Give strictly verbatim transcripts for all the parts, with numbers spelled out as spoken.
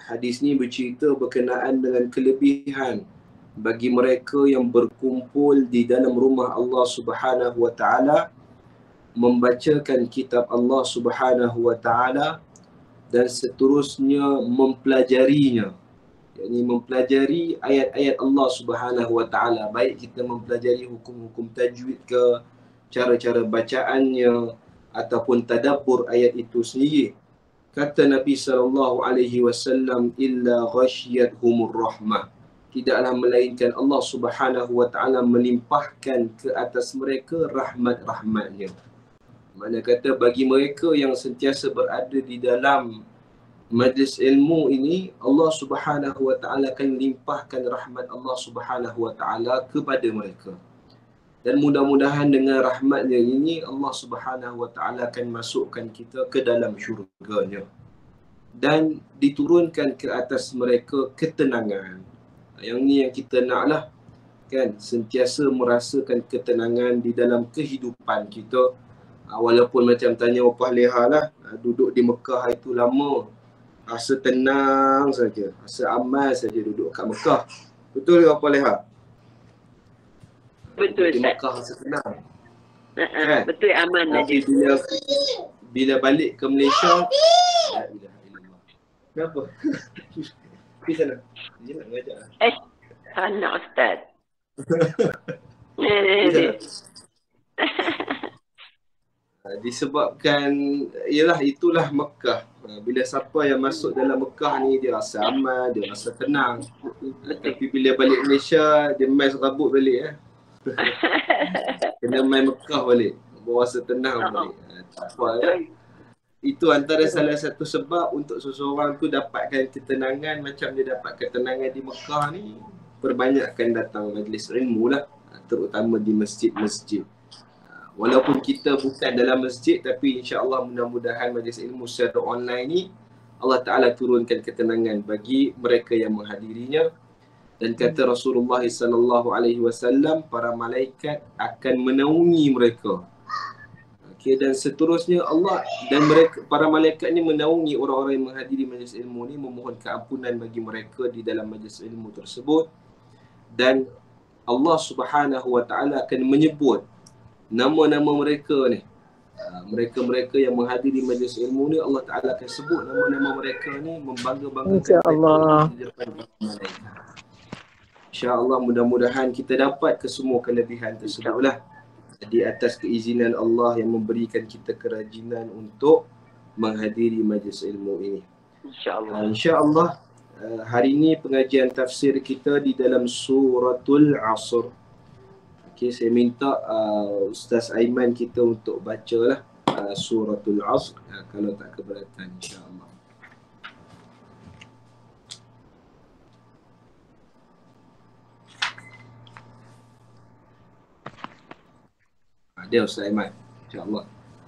Hadis ni bercerita berkenaan dengan kelebihan bagi mereka yang berkumpul di dalam rumah Allah Subhanahu wa taala, membacakan kitab Allah Subhanahu wa taala dan seterusnya mempelajarinya. Yakni mempelajari ayat-ayat Allah Subhanahu wa taala, baik kita mempelajari hukum-hukum tajwid ke, cara-cara bacaannya ataupun tadabbur ayat itu sendiri. Kata Nabi sallallahu alaihi wasallam, illa ghasyiyatuhumur rahmah. Tidaklah melainkan Allah Subhanahu wa taala melimpahkan ke atas mereka rahmat-rahmatnya. Mana kata bagi mereka yang sentiasa berada di dalam majlis ilmu ini, Allah Subhanahu wa taala akan limpahkan rahmat Allah Subhanahu wa taala kepada mereka. Dan mudah-mudahan dengan rahmatnya ini Allah Subhanahu wa taala akan masukkan kita ke dalam syurganya dan diturunkan ke atas mereka ketenangan. Yang ni yang kita naklah, kan, sentiasa merasakan ketenangan di dalam kehidupan kita. Walaupun macam tanya Opah Leha lah, duduk di Mekah itu lama, rasa tenang saja, rasa aman saja duduk kat Mekah. Betul ke Opah Leha? Betul, di Ustaz. Mekah rasa tenang. Uh-uh, Kan? betul, aman Tapi aja. bila bila balik ke Malaysia, la ilaha illallah. Kenapa? Pergi sana. Dia nak ngajak. Eh, anak Ustaz. Pergi sana. Disebabkan, ialah itulah Mekah. Bila siapa yang masuk dalam Mekah ni, dia rasa aman, dia rasa tenang. Tapi bila balik Malaysia, dia main serabut balik eh. Kena main Mekah balik, bawa rasa tenang balik. Tak apa eh. Itu antara salah satu sebab untuk seseorang tu dapatkan ketenangan macam dia dapat ketenangan di Mekah ni. Perbanyakkan datang majlis ilmu lah, terutama di masjid-masjid. Walaupun kita bukan dalam masjid, tapi insya-Allah mudah-mudahan majlis ilmu secara online ni Allah Ta'ala turunkan ketenangan bagi mereka yang menghadirinya. Dan kata Rasulullah sallallahu alaihi wasallam, para malaikat akan menaungi mereka. Okay, dan seterusnya Allah dan mereka, para malaikat ni menaungi orang-orang yang menghadiri majlis ilmu ni, memohon keampunan bagi mereka di dalam majlis ilmu tersebut. Dan Allah Subhanahu wa taala akan menyebut nama-nama mereka ni. Mereka-mereka yang menghadiri majlis ilmu ni, Allah Ta'ala akan sebut nama-nama mereka ni, membangga-banggakan InsyaAllah. mereka di depan malaikat. InsyaAllah mudah-mudahan kita dapat kesemua kelebihan tersebutlah di atas keizinan Allah yang memberikan kita kerajinan untuk menghadiri majlis ilmu ini. InsyaAllah. Uh, InsyaAllah uh, hari ini pengajian tafsir kita di dalam suratul Asr. Okay, saya minta uh, Ustaz Aiman kita untuk bacalah uh, suratul Asr, uh, kalau tak keberatan, insyaAllah. Ada Ustaz Aiman, insyaAllah.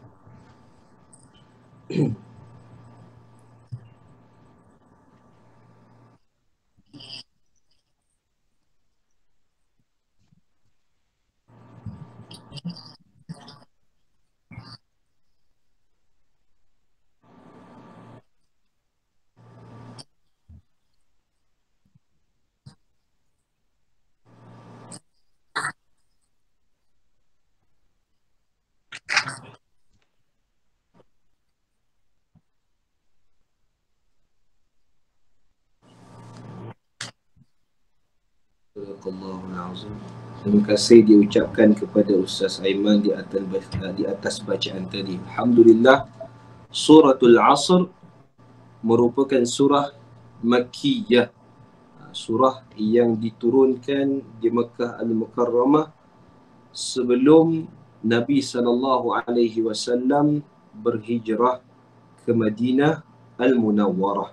Terima kasih diucapkan kepada Ustaz Aiman di atas di atas bacaan tadi. Alhamdulillah, suratul Asr merupakan surah Makkiyah, surah yang diturunkan di Makkah Al-Mukarramah sebelum Nabi sallallahu alaihi wasallam berhijrah ke Madinah Al-Munawwarah.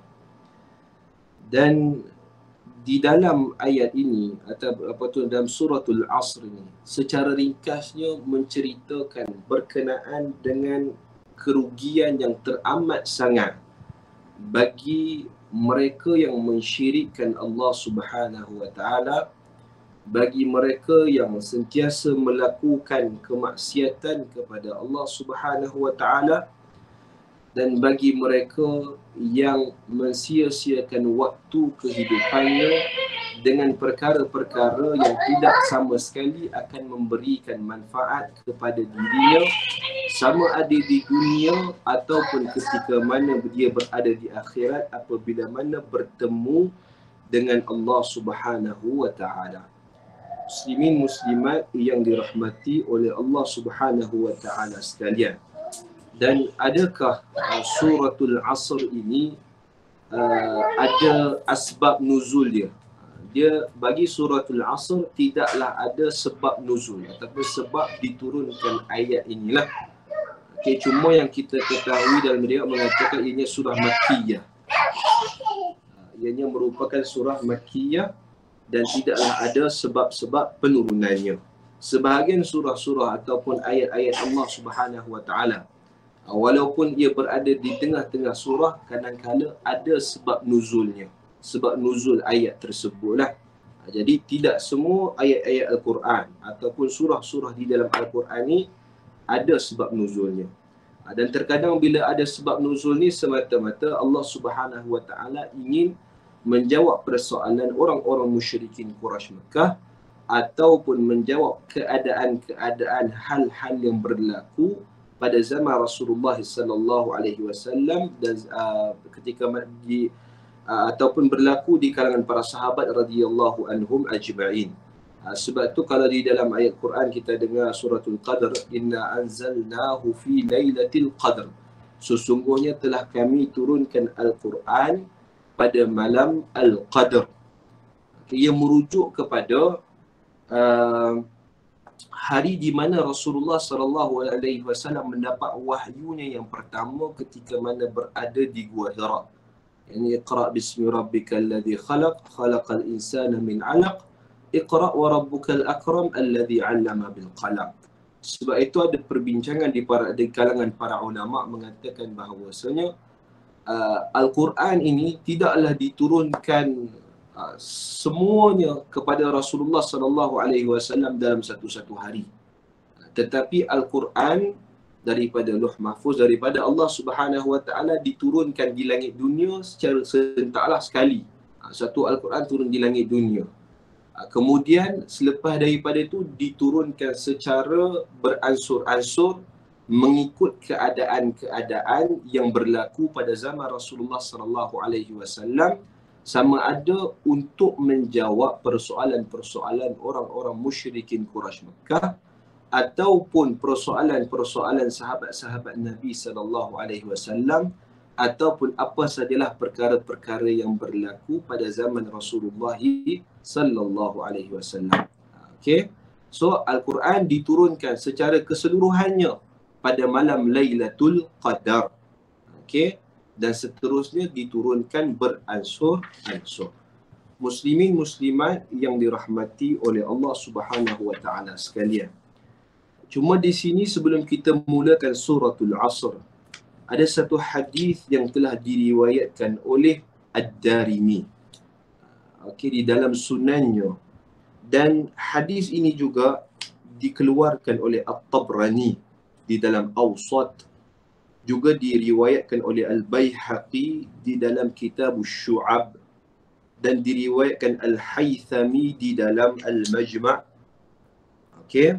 Dan di dalam ayat ini atau apa tu dalam suratul Asr ini, secara ringkasnya menceritakan berkenaan dengan kerugian yang teramat sangat bagi mereka yang mensyirikkan Allah Subhanahu wa taala, bagi mereka yang sentiasa melakukan kemaksiatan kepada Allah Subhanahu wa taala, Dan bagi mereka yang mensia-siakan waktu kehidupannya dengan perkara-perkara yang tidak sama sekali akan memberikan manfaat kepada dirinya, sama ada di dunia ataupun ketika mana dia berada di akhirat apabila mana bertemu dengan Allah Subhanahu wa taala. Muslimin muslimat yang dirahmati oleh Allah Subhanahu wa taala sekalian. Dan adakah uh, suratul Asr ini uh, ada asbab nuzul dia? Dia bagi suratul Asr tidaklah ada sebab nuzul ataupun sebab diturunkan ayat inilah. Okay, cuma yang kita ketahui dalam dia mengatakan ianya surah Makkiyah. Ianya merupakan surah Makkiyah dan tidaklah ada sebab-sebab penurunannya. Sebahagian surah-surah ataupun ayat-ayat Allah Subhanahu wa taala, walaupun ia berada di tengah-tengah surah, kadang-kadang ada sebab nuzulnya, sebab nuzul ayat tersebutlah. Jadi tidak semua ayat-ayat Al-Quran ataupun surah-surah di dalam Al-Quran ni ada sebab nuzulnya. Dan terkadang bila ada sebab nuzul ni semata-mata Allah Subhanahu wa taala ingin menjawab persoalan orang-orang musyrikin Quraisy Mekah ataupun menjawab keadaan-keadaan hal-hal yang berlaku pada zaman Rasulullah sallallahu alaihi wasallam dan uh, ketika di uh, ataupun berlaku di kalangan para sahabat radhiyallahu anhum ajma'in. Uh, sebab tu kalau di dalam ayat Quran kita dengar suratul Qadr, inna anzalnahu fi lailatul qadr. Sesungguhnya telah kami turunkan Al-Quran pada malam Al-Qadr. Ia merujuk kepada uh, hari di mana Rasulullah sallallahu alaihi wasallam mendapat wahyunya yang pertama ketika mana berada di Gua Hira. Yani iqra bismi rabbikal ladzi khalaq, khalaqal insana min 'alaq, iqra wa rabbukal akram alladzi 'allama bil qalam. Sebab itu ada perbincangan di para di kalangan para ulama mengatakan bahawasanya uh, Al-Quran ini tidaklah diturunkan Uh, semuanya kepada Rasulullah sallallahu alaihi wasallam dalam satu-satu hari. Uh, tetapi Al-Quran daripada Lauh Mahfuz, daripada Allah Subhanahu wa taala diturunkan di langit dunia secara serentaklah sekali. Uh, satu Al-Quran turun di langit dunia. Uh, kemudian selepas daripada itu diturunkan secara beransur-ansur mengikut keadaan-keadaan yang berlaku pada zaman Rasulullah sallallahu alaihi wasallam, sama ada untuk menjawab persoalan-persoalan orang-orang musyrikin Quraisy Mekah ataupun persoalan-persoalan sahabat-sahabat Nabi sallallahu alaihi wasallam ataupun apa sajalah perkara-perkara yang berlaku pada zaman Rasulullah sallallahu alaihi wasallam. Okey. So Al-Quran diturunkan secara keseluruhannya pada malam Lailatul Qadar. Okey. Dan seterusnya diturunkan beransur-ansur. Muslimin muslimat yang dirahmati oleh Allah Subhanahu wa taala sekalian. Cuma di sini sebelum kita mulakan suratul Asr, ada satu hadis yang telah diriwayatkan oleh Ad-Darimi. Okey, di dalam sunannya. Dan hadis ini juga dikeluarkan oleh At-Tabrani di dalam Awsat, juga diriwayatkan oleh Al-Baihaqi di dalam Kitab Syu'ab dan diriwayatkan Al-Haythami di dalam Al-Majma'. Okey.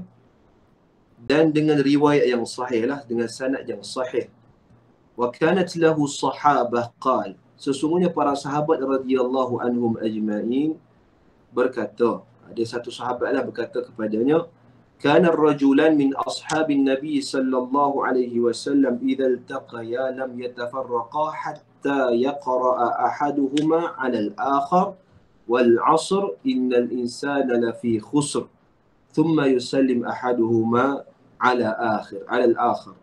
Dan dengan riwayat yang sahih lah, dengan sanad yang sahih. Wa kanat lahu sahabah qal, sesungguhnya para sahabat radhiyallahu anhum ajma'in berkata, ada satu sahabat lah berkata kepadanya, كان الرجلان من أصحاب النبي صلى الله عليه وسلم إذا التقيا لم يتفرقا حتى يقرأ أحدهما على الآخر والعصر إن الإنسان لفي خسر ثم يسلم أحدهما على آخر على الآخر.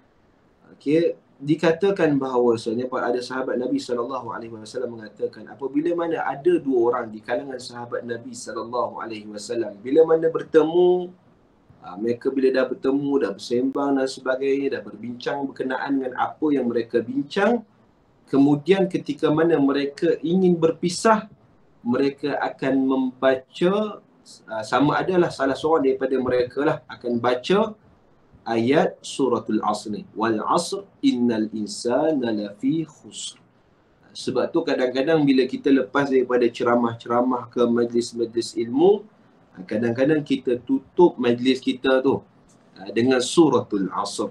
Okay. Dikatakan bahawasanya ada sahabat Nabi sallallahu alaihi wasallam mengatakan, apabila mana ada dua orang di kalangan sahabat Nabi sallallahu alaihi wasallam, bila mana bertemu, Ha, mereka bila dah bertemu, dah bersembang dan sebagainya, dah berbincang berkenaan dengan apa yang mereka bincang, kemudian ketika mana mereka ingin berpisah, mereka akan membaca, uh, sama adalah salah seorang daripada mereka lah akan baca ayat suratul Asr ni. Wal asr innal insana lafi khusr. Sebab tu kadang-kadang bila kita lepas daripada ceramah-ceramah ke majlis-majlis ilmu, kadang-kadang kita tutup majlis kita tu dengan suratul Asr.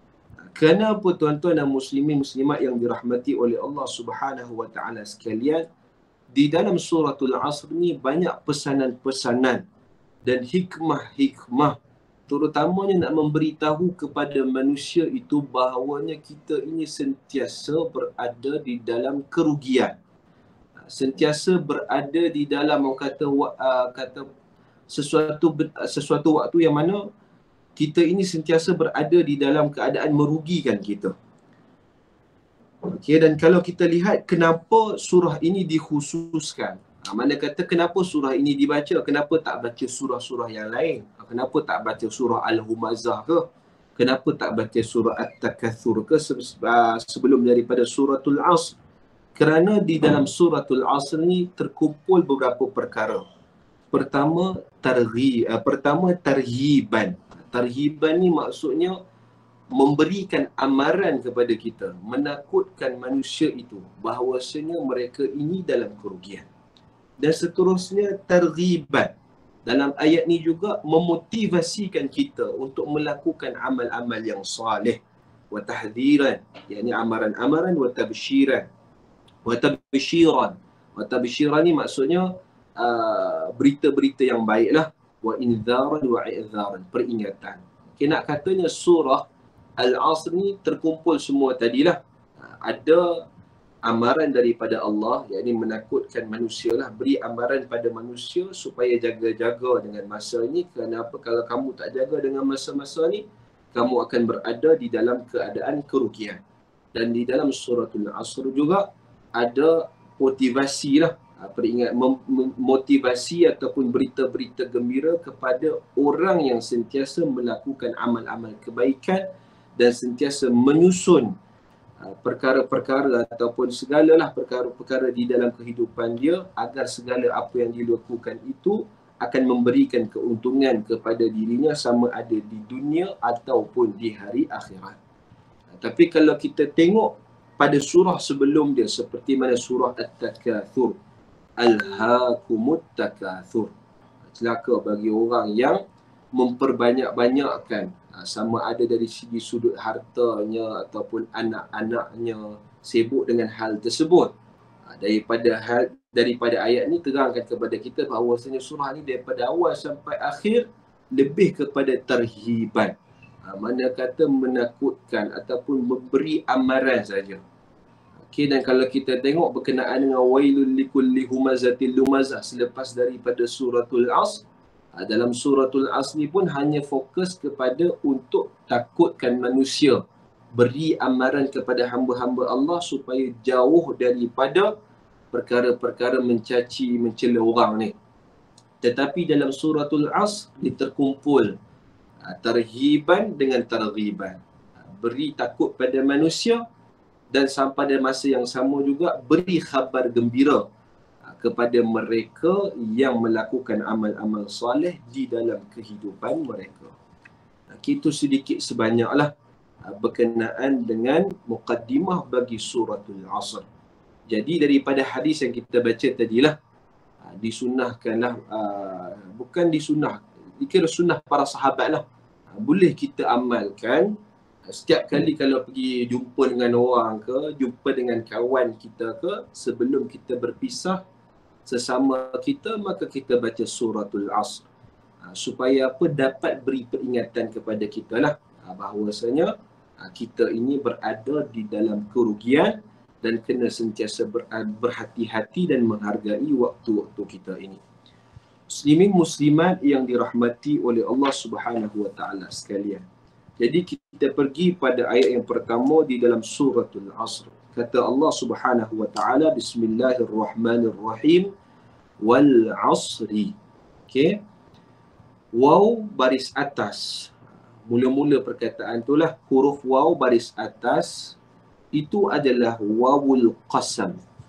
Kenapa tuan-tuan dan muslimin muslimat yang dirahmati oleh Allah Subhanahu wa taala sekalian, di dalam suratul Asr ni banyak pesanan-pesanan dan hikmah-hikmah, terutamanya nak memberitahu kepada manusia itu bahawanya kita ini sentiasa berada di dalam kerugian. Sentiasa berada di dalam orang kata uh, kata sesuatu sesuatu waktu yang mana kita ini sentiasa berada di dalam keadaan merugikan kita. Okey, dan kalau kita lihat kenapa surah ini dikhususkan, ha, mana kata kenapa surah ini dibaca, kenapa tak baca surah-surah yang lain, kenapa tak baca surah Al-Humazah ke, kenapa tak baca surah At-Takatsur ke sebelum daripada suratul Asr? Kerana di dalam suratul Asr ni terkumpul beberapa perkara. Pertama, targhib, uh, pertama tarhiban. Tarhiban ni maksudnya memberikan amaran kepada kita, menakutkan manusia itu bahawasanya mereka ini dalam kerugian. Dan seterusnya targhiban. Dalam ayat ni juga memotivasikan kita untuk melakukan amal-amal yang salih. Wa tahdhiran, yakni amaran-amaran, wa tabsyiran. Wa tabsyiran. Wa tabsyiran ni maksudnya uh, berita-berita yang baiklah. Wa inzaran wa i'zaran, peringatan. Okay, nak katanya surah Al-Asr ni terkumpul semua tadilah. Ada amaran daripada Allah, yakni menakutkan manusia lah, beri amaran pada manusia supaya jaga-jaga dengan masa ni. Kenapa? Kalau kamu tak jaga dengan masa-masa ni, kamu akan berada di dalam keadaan kerugian. Dan di dalam suratul Asr juga ada motivasi lah, peringat, motivasi ataupun berita-berita gembira kepada orang yang sentiasa melakukan amal-amal kebaikan dan sentiasa menyusun perkara-perkara ataupun segalalah perkara-perkara di dalam kehidupan dia agar segala apa yang dilakukan itu akan memberikan keuntungan kepada dirinya sama ada di dunia ataupun di hari akhirat. Tapi kalau kita tengok pada surah sebelum dia seperti mana surah At-Takatsur, Alhaakumut Takatsur, celaka bagi orang yang memperbanyak-banyakkan, sama ada dari segi sudut hartanya ataupun anak-anaknya, sibuk dengan hal tersebut. Daripada hal, daripada ayat ni terangkan kepada kita bahawasanya surah ni daripada awal sampai akhir lebih kepada tarhiban, mana kata menakutkan ataupun memberi amaran saja. Okay, dan kalau kita tengok berkenaan dengan wailul likulli humazatil lumazah selepas daripada suratul Asr, dalam suratul Asr ni pun hanya fokus kepada untuk takutkan manusia, beri amaran kepada hamba-hamba Allah supaya jauh daripada perkara-perkara mencaci, mencela orang ni. Tetapi dalam suratul Asr dia terkumpul tarhiban dengan targhiban, beri takut pada manusia dan sampai pada masa yang sama juga beri khabar gembira kepada mereka yang melakukan amal-amal soleh di dalam kehidupan mereka. Itu sedikit sebanyaklah berkenaan dengan muqaddimah bagi suratul Asr. Jadi daripada hadis yang kita baca tadilah, disunnahkanlah, bukan disunnah, dikira sunnah para sahabat lah, boleh kita amalkan setiap kali kalau pergi jumpa dengan orang ke, jumpa dengan kawan kita ke, sebelum kita berpisah sesama kita, maka kita baca suratul Asr. Ha, supaya apa? Dapat beri peringatan kepada kita lah, ha, bahawasanya ha, kita ini berada di dalam kerugian dan kena sentiasa ber, berhati-hati dan menghargai waktu-waktu kita ini. Muslimin muslimat yang dirahmati oleh Allah Subhanahu wa taala sekalian. Jadi kita pergi pada ayat yang pertama di dalam suratul Asr. Kata Allah Subhanahu wa taala, Bismillahirrahmanirrahim, wal asri. Okey. Waw baris atas. Mula-mula perkataan itulah huruf waw baris atas itu adalah wawul qasam.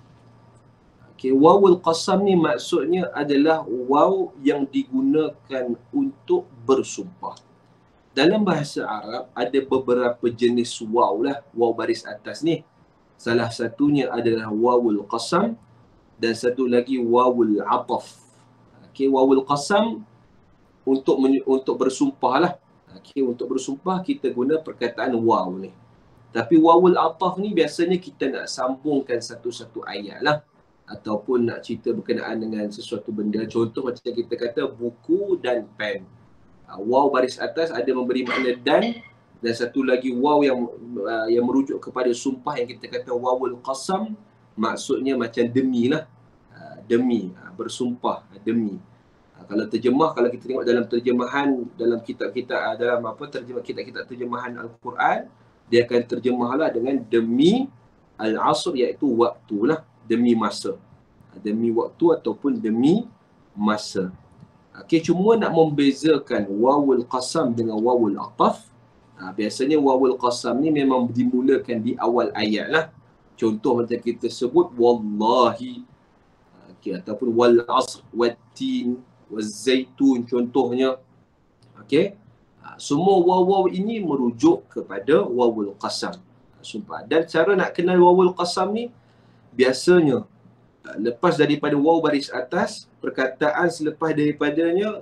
Okey, wawul qasam ni maksudnya adalah waw yang digunakan untuk bersumpah. dalam bahasa Arab ada beberapa jenis waw lah, waw baris atas ni. Salah satunya adalah wawul qasam dan satu lagi wawul ataf. Okey, wawul qasam untuk untuk bersumpah lah. Okey, untuk bersumpah kita guna perkataan waw ni. Tapi wawul ataf ni biasanya kita nak sambungkan satu-satu ayat lah, ataupun nak cerita berkenaan dengan sesuatu benda. Contoh macam kita kata buku dan pen. Waw baris atas ada memberi makna dan, dan satu lagi waw yang uh, yang merujuk kepada sumpah yang kita kata wawul qasam, maksudnya macam demi lah. Uh, demi, uh, bersumpah, uh, demi. Uh, kalau terjemah, kalau kita tengok dalam terjemahan, dalam kitab-kitab, uh, dalam apa terjemah kitab-kitab terjemahan Al-Quran, dia akan terjemahlah dengan demi al-asr, iaitu waktu lah, demi masa. Uh, demi waktu ataupun demi masa. Okey, cuma nak membezakan wawul qasam dengan wawul ataf. Ha, biasanya wawul qasam ni memang dimulakan di awal ayat lah. Contoh macam kita sebut wallahi, okey, ataupun wal asr, wattin, wazaitun contohnya. Okey. Ha, semua waw-waw ini merujuk kepada wawul qasam. Sumpah. Dan cara nak kenal wawul qasam ni, biasanya lepas daripada waw baris atas, perkataan selepas daripadanya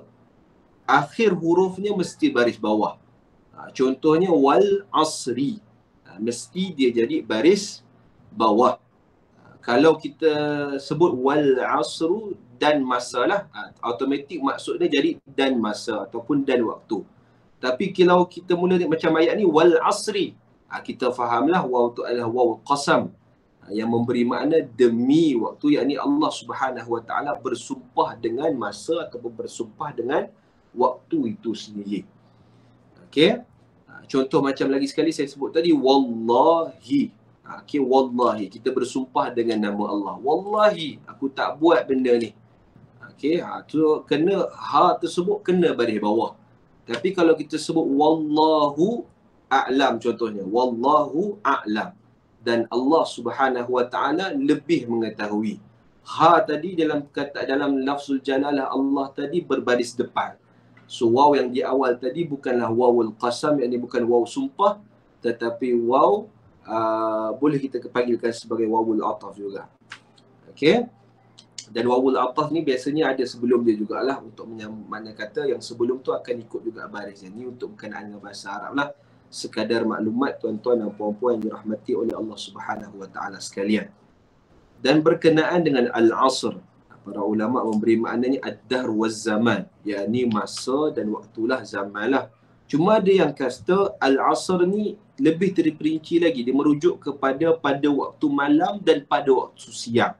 akhir hurufnya mesti baris bawah. Ha, contohnya wal asri, ha, mesti dia jadi baris bawah. Ha, kalau kita sebut wal asru dan masalah, ha, automatik maksudnya jadi dan masa ataupun dan waktu. Tapi kalau kita mula macam ayat ni wal asri, ha, kita fahamlah waw tu adalah waw qasam yang memberi makna demi waktu, yakni Allah Subhanahu Wa Taala bersumpah dengan masa ataupun bersumpah dengan waktu itu sendiri. Okey. Contoh macam lagi sekali saya sebut tadi wallahi. Okey, wallahi, kita bersumpah dengan nama Allah. Wallahi, aku tak buat benda ni. Okey, ha tu kena, ha tersebut kena baris bawah. Tapi kalau kita sebut wallahu a'lam contohnya, wallahu a'lam, dan Allah Subhanahu Wa Taala lebih mengetahui. Ha tadi dalam kata dalam lafzul jalalah Allah tadi berbaris depan. So waw yang di awal tadi bukanlah wawul qasam, yang ini bukan waw sumpah, tetapi waw uh, boleh kita panggilkan sebagai wawul ataf juga. Okey. Dan wawul ataf ni biasanya ada sebelum dia jugalah, untuk menyambung, mana kata yang sebelum tu akan ikut juga baris. Ini untuk berkenaan dengan bahasa Arab lah. Sekadar maklumat tuan-tuan dan puan-puan yang dirahmati oleh Allah Subhanahu Wa Taala sekalian. Dan berkenaan dengan al-asr, para ulama memberi maknanya ad-dahr waz zaman, yakni masa dan waktulah, zamanlah. Cuma ada yang kata al-asr ni lebih terperinci lagi, dia merujuk kepada pada waktu malam dan pada waktu siang.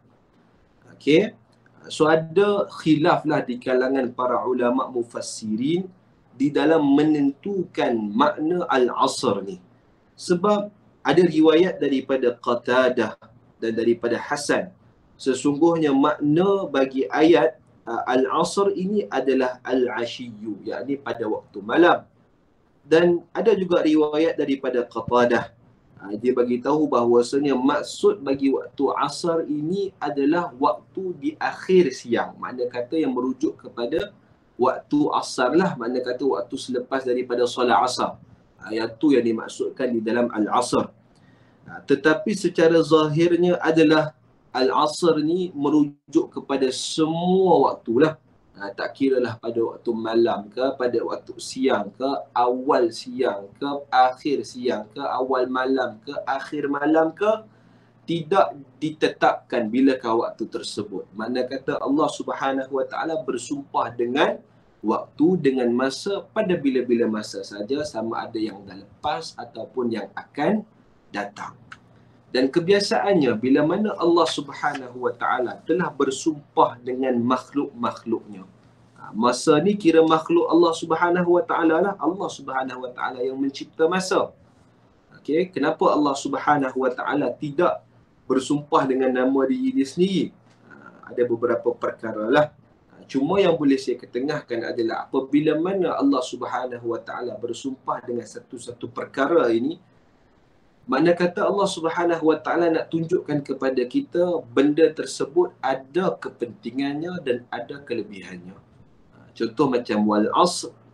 Okey. So ada khilaf lah di kalangan para ulama mufassirin di dalam menentukan makna al-asr ni. Sebab ada riwayat daripada Qatadah dan daripada Hasan, sesungguhnya makna bagi ayat uh, al-asr ini adalah al-ashiyyu, yakni pada waktu malam. Dan ada juga riwayat daripada Qatadah, uh, dia bagi tahu bahawasanya maksud bagi waktu asar ini adalah waktu di akhir siang. Makna kata yang merujuk kepada waktu asar lah, makna kata waktu selepas daripada solat asar. Ayat tu yang dimaksudkan di dalam al-asr. Tetapi secara zahirnya adalah al-asr ni merujuk kepada semua waktu lah. Tak kira lah pada waktu malam ke, pada waktu siang ke, awal siang ke, akhir siang ke, awal malam ke, akhir malam ke, tidak ditetapkan bilakah waktu tersebut. Makna kata Allah Subhanahu Wa Taala bersumpah dengan waktu, dengan masa, pada bila-bila masa saja, sama ada yang dah lepas ataupun yang akan datang. Dan kebiasaannya bila mana Allah Subhanahu Wa Taala telah bersumpah dengan makhluk-makhluknya, masa ni kira makhluk Allah Subhanahu Wa Taala lah. Allah Subhanahu Wa Taala yang mencipta masa. Okey, kenapa Allah Subhanahu Wa Taala tidak bersumpah dengan nama diri dia sendiri? Ada beberapa perkara lah. Cuma yang boleh saya ketengahkan adalah apabila mana Allah Subhanahu Wa Taala bersumpah dengan satu-satu perkara ini, makna kata Allah Subhanahu Wa Taala nak tunjukkan kepada kita benda tersebut ada kepentingannya dan ada kelebihannya. Contoh macam wal asr,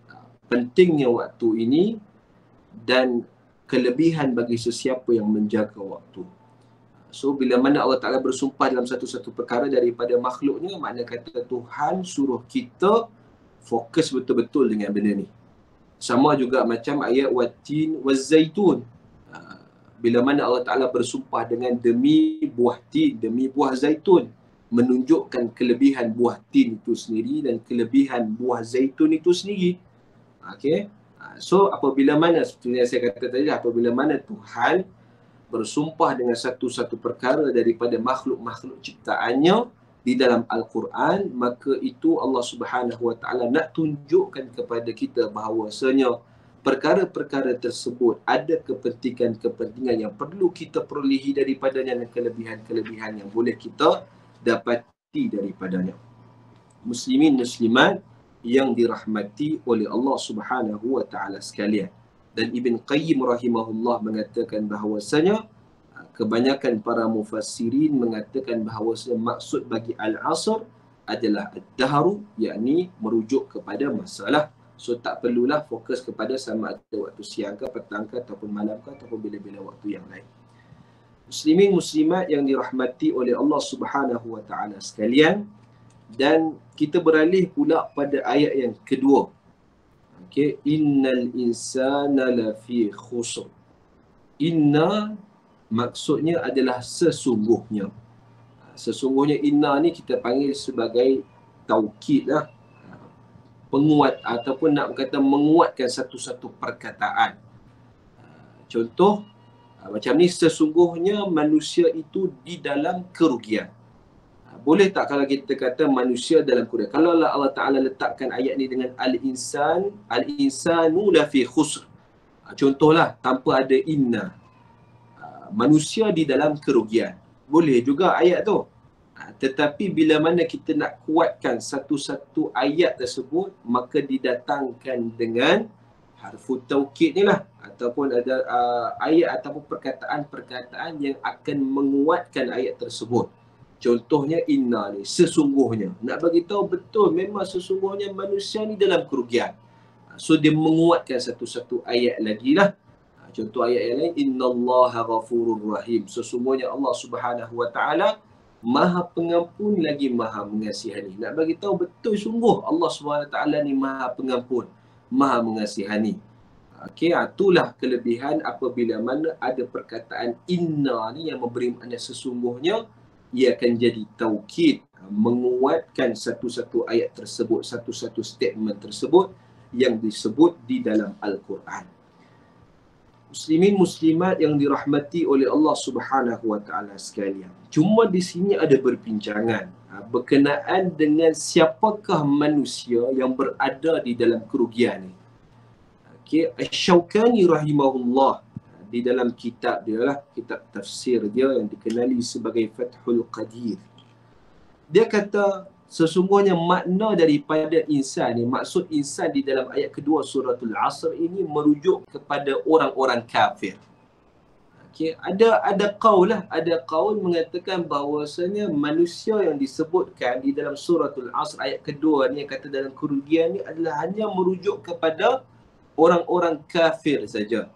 pentingnya waktu ini dan kelebihan bagi sesiapa yang menjaga waktu. So bila mana Allah Ta'ala bersumpah dalam satu-satu perkara daripada makhluknya, makna kata Tuhan suruh kita fokus betul-betul dengan benda ni. Sama juga macam ayat watin wazaitun. Bila mana Allah Ta'ala bersumpah dengan demi buah tin, demi buah zaitun, menunjukkan kelebihan buah tin itu sendiri dan kelebihan buah zaitun itu sendiri. Okay. So apabila mana, seperti yang saya kata tadi, apabila mana Tuhan bersumpah dengan satu-satu perkara daripada makhluk-makhluk ciptaannya di dalam Al-Quran, maka itu Allah Subhanahu Wa Taala nak tunjukkan kepada kita bahawasanya perkara-perkara tersebut ada kepentingan-kepentingan yang perlu kita perolehi daripadanya dan kelebihan-kelebihan yang boleh kita dapati daripadanya. Muslimin muslimat yang dirahmati oleh Allah Subhanahu Wa Taala sekalian. Dan Ibn Qayyim rahimahullah mengatakan bahawasanya kebanyakan para mufassirin mengatakan bahawasanya maksud bagi al-asr adalah ad-dahru, yakni merujuk kepada masalah. So tak perlulah fokus kepada sama ada waktu siang ke, petang ke, ataupun malam ke, ataupun bila-bila waktu yang lain. Muslimin muslimat yang dirahmati oleh Allah Subhanahu Wa Taala sekalian, dan kita beralih pula pada ayat yang kedua. Okay, innal insana lafi khusr. Inna maksudnya adalah sesungguhnya. Sesungguhnya inna ni kita panggil sebagai taukid lah. Penguat ataupun nak kata menguatkan satu-satu perkataan. Contoh macam ni, sesungguhnya manusia itu di dalam kerugian. Boleh tak kalau kita kata manusia dalam kerugian? Kalau Allah Ta'ala letakkan ayat ni dengan al-insan, al-insanu lafi khusr. Contohlah tanpa ada inna. Manusia di dalam kerugian. Boleh juga ayat tu. Tetapi bila mana kita nak kuatkan satu-satu ayat tersebut, maka didatangkan dengan harfu taukid ni lah. Ataupun ada uh, ayat ataupun perkataan-perkataan yang akan menguatkan ayat tersebut. Contohnya inna ni, sesungguhnya. Nak bagi tahu betul memang sesungguhnya manusia ni dalam kerugian. So dia menguatkan satu-satu ayat lagi lah. Contoh ayat yang lain, innallaha ghafurur rahim. Sesungguhnya Allah Subhanahu Wa Taala Maha Pengampun lagi Maha Mengasihani. Nak bagi tahu betul sungguh Allah Subhanahu Wa Taala ni Maha Pengampun, Maha Mengasihani. Okey, itulah kelebihan apabila mana ada perkataan inna ni yang memberi makna sesungguhnya, ia akan jadi taukid, menguatkan satu-satu ayat tersebut, satu-satu statement tersebut yang disebut di dalam Al-Quran. Muslimin muslimat yang dirahmati oleh Allah Subhanahu Wa Taala sekalian. Cuma di sini ada berbincangan berkenaan dengan siapakah manusia yang berada di dalam kerugian ni. Okey, Asy-Syaukani rahimahullah di dalam kitab dia lah, kitab tafsir dia yang dikenali sebagai Fathul Qadir. Dia kata sesungguhnya makna daripada insan ni, maksud insan di dalam ayat kedua suratul Asr ini merujuk kepada orang-orang kafir. Okey, ada ada qaul lah, ada qaul mengatakan bahawasanya manusia yang disebutkan di dalam suratul Asr ayat kedua ni yang kata dalam kerugian ni adalah hanya merujuk kepada orang-orang kafir saja.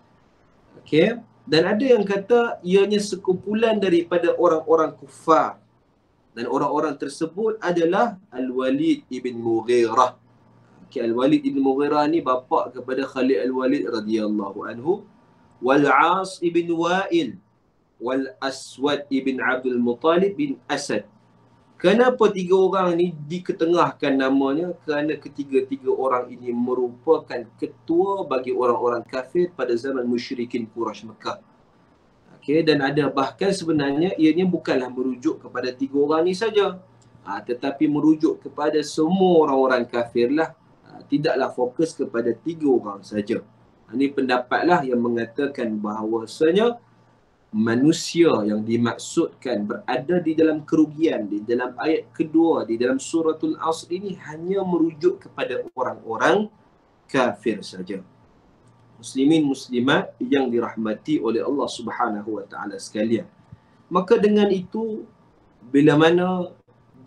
Okay. Dan ada yang kata ianya sekumpulan daripada orang-orang kufar. Dan orang-orang tersebut adalah Al-Walid ibn Mughirah. Okay, Al-Walid ibn Mughirah ni bapa kepada Khalid Al-Walid radhiyallahu anhu. Wal-As ibn Wa'il. Wal-Aswad ibn Abdul Muttalib bin Asad. Kenapa tiga orang ni diketengahkan namanya? Kerana ketiga-tiga orang ini merupakan ketua bagi orang-orang kafir pada zaman musyrikin Quraisy Mekah. Okay, dan ada bahkan sebenarnya ianya bukanlah merujuk kepada tiga orang ni saja. Ha, tetapi merujuk kepada semua orang-orang kafir lah. Ha, tidaklah fokus kepada tiga orang saja. Ha, ini pendapatlah yang mengatakan bahawasanya manusia yang dimaksudkan berada di dalam kerugian di dalam ayat kedua di dalam suratul Asr ini hanya merujuk kepada orang-orang kafir saja. Muslimin muslimat yang dirahmati oleh Allah Subhanahu Wa Taala sekalian. Maka dengan itu bila mana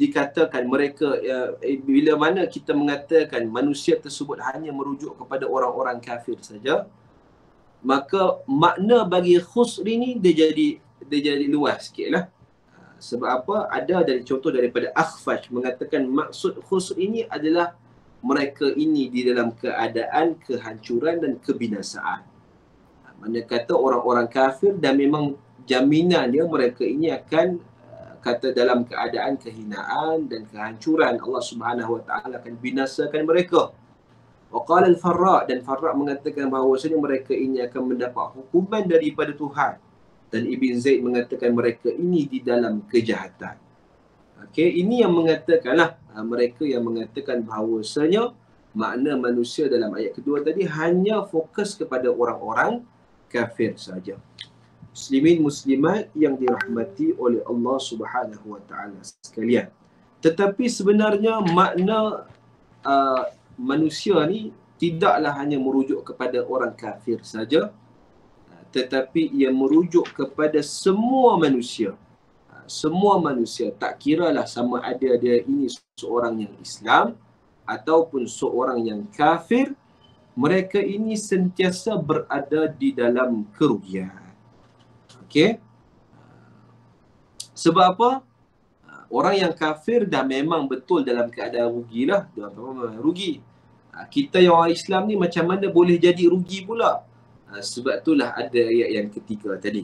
dikatakan mereka, uh, bila mana kita mengatakan manusia tersebut hanya merujuk kepada orang-orang kafir saja, maka makna bagi khusr ini dia jadi dia jadi luas sikit lah. Sebab apa? Ada dari contoh daripada Akhfash mengatakan maksud khusr ini adalah mereka ini di dalam keadaan kehancuran dan kebinasaan. Mana kata orang-orang kafir dan memang jaminan dia mereka ini akan kata dalam keadaan kehinaan dan kehancuran. Allah Subhanahu Wa Taala akan binasakan mereka. Wa qala al-Farra, dan Farra mengatakan bahawasanya mereka ini akan mendapat hukuman daripada Tuhan. Dan Ibn Zaid mengatakan mereka ini di dalam kejahatan. Okey, ini yang mengatakanlah mereka yang mengatakan bahawasanya makna manusia dalam ayat kedua tadi hanya fokus kepada orang-orang kafir saja. Muslimin muslimat yang dirahmati oleh Allah Subhanahu Wa Taala sekalian. Tetapi sebenarnya makna uh, manusia ni tidaklah hanya merujuk kepada orang kafir saja, tetapi ia merujuk kepada semua manusia. Semua manusia, tak kiralah sama ada dia ini seorang yang Islam ataupun seorang yang kafir, mereka ini sentiasa berada di dalam kerugian. Okey? Sebab apa? Orang yang kafir dah memang betul dalam keadaan rugilah, dia memang rugi. Kita yang orang Islam ni macam mana boleh jadi rugi pula? Sebab itulah ada ayat yang ketiga tadi.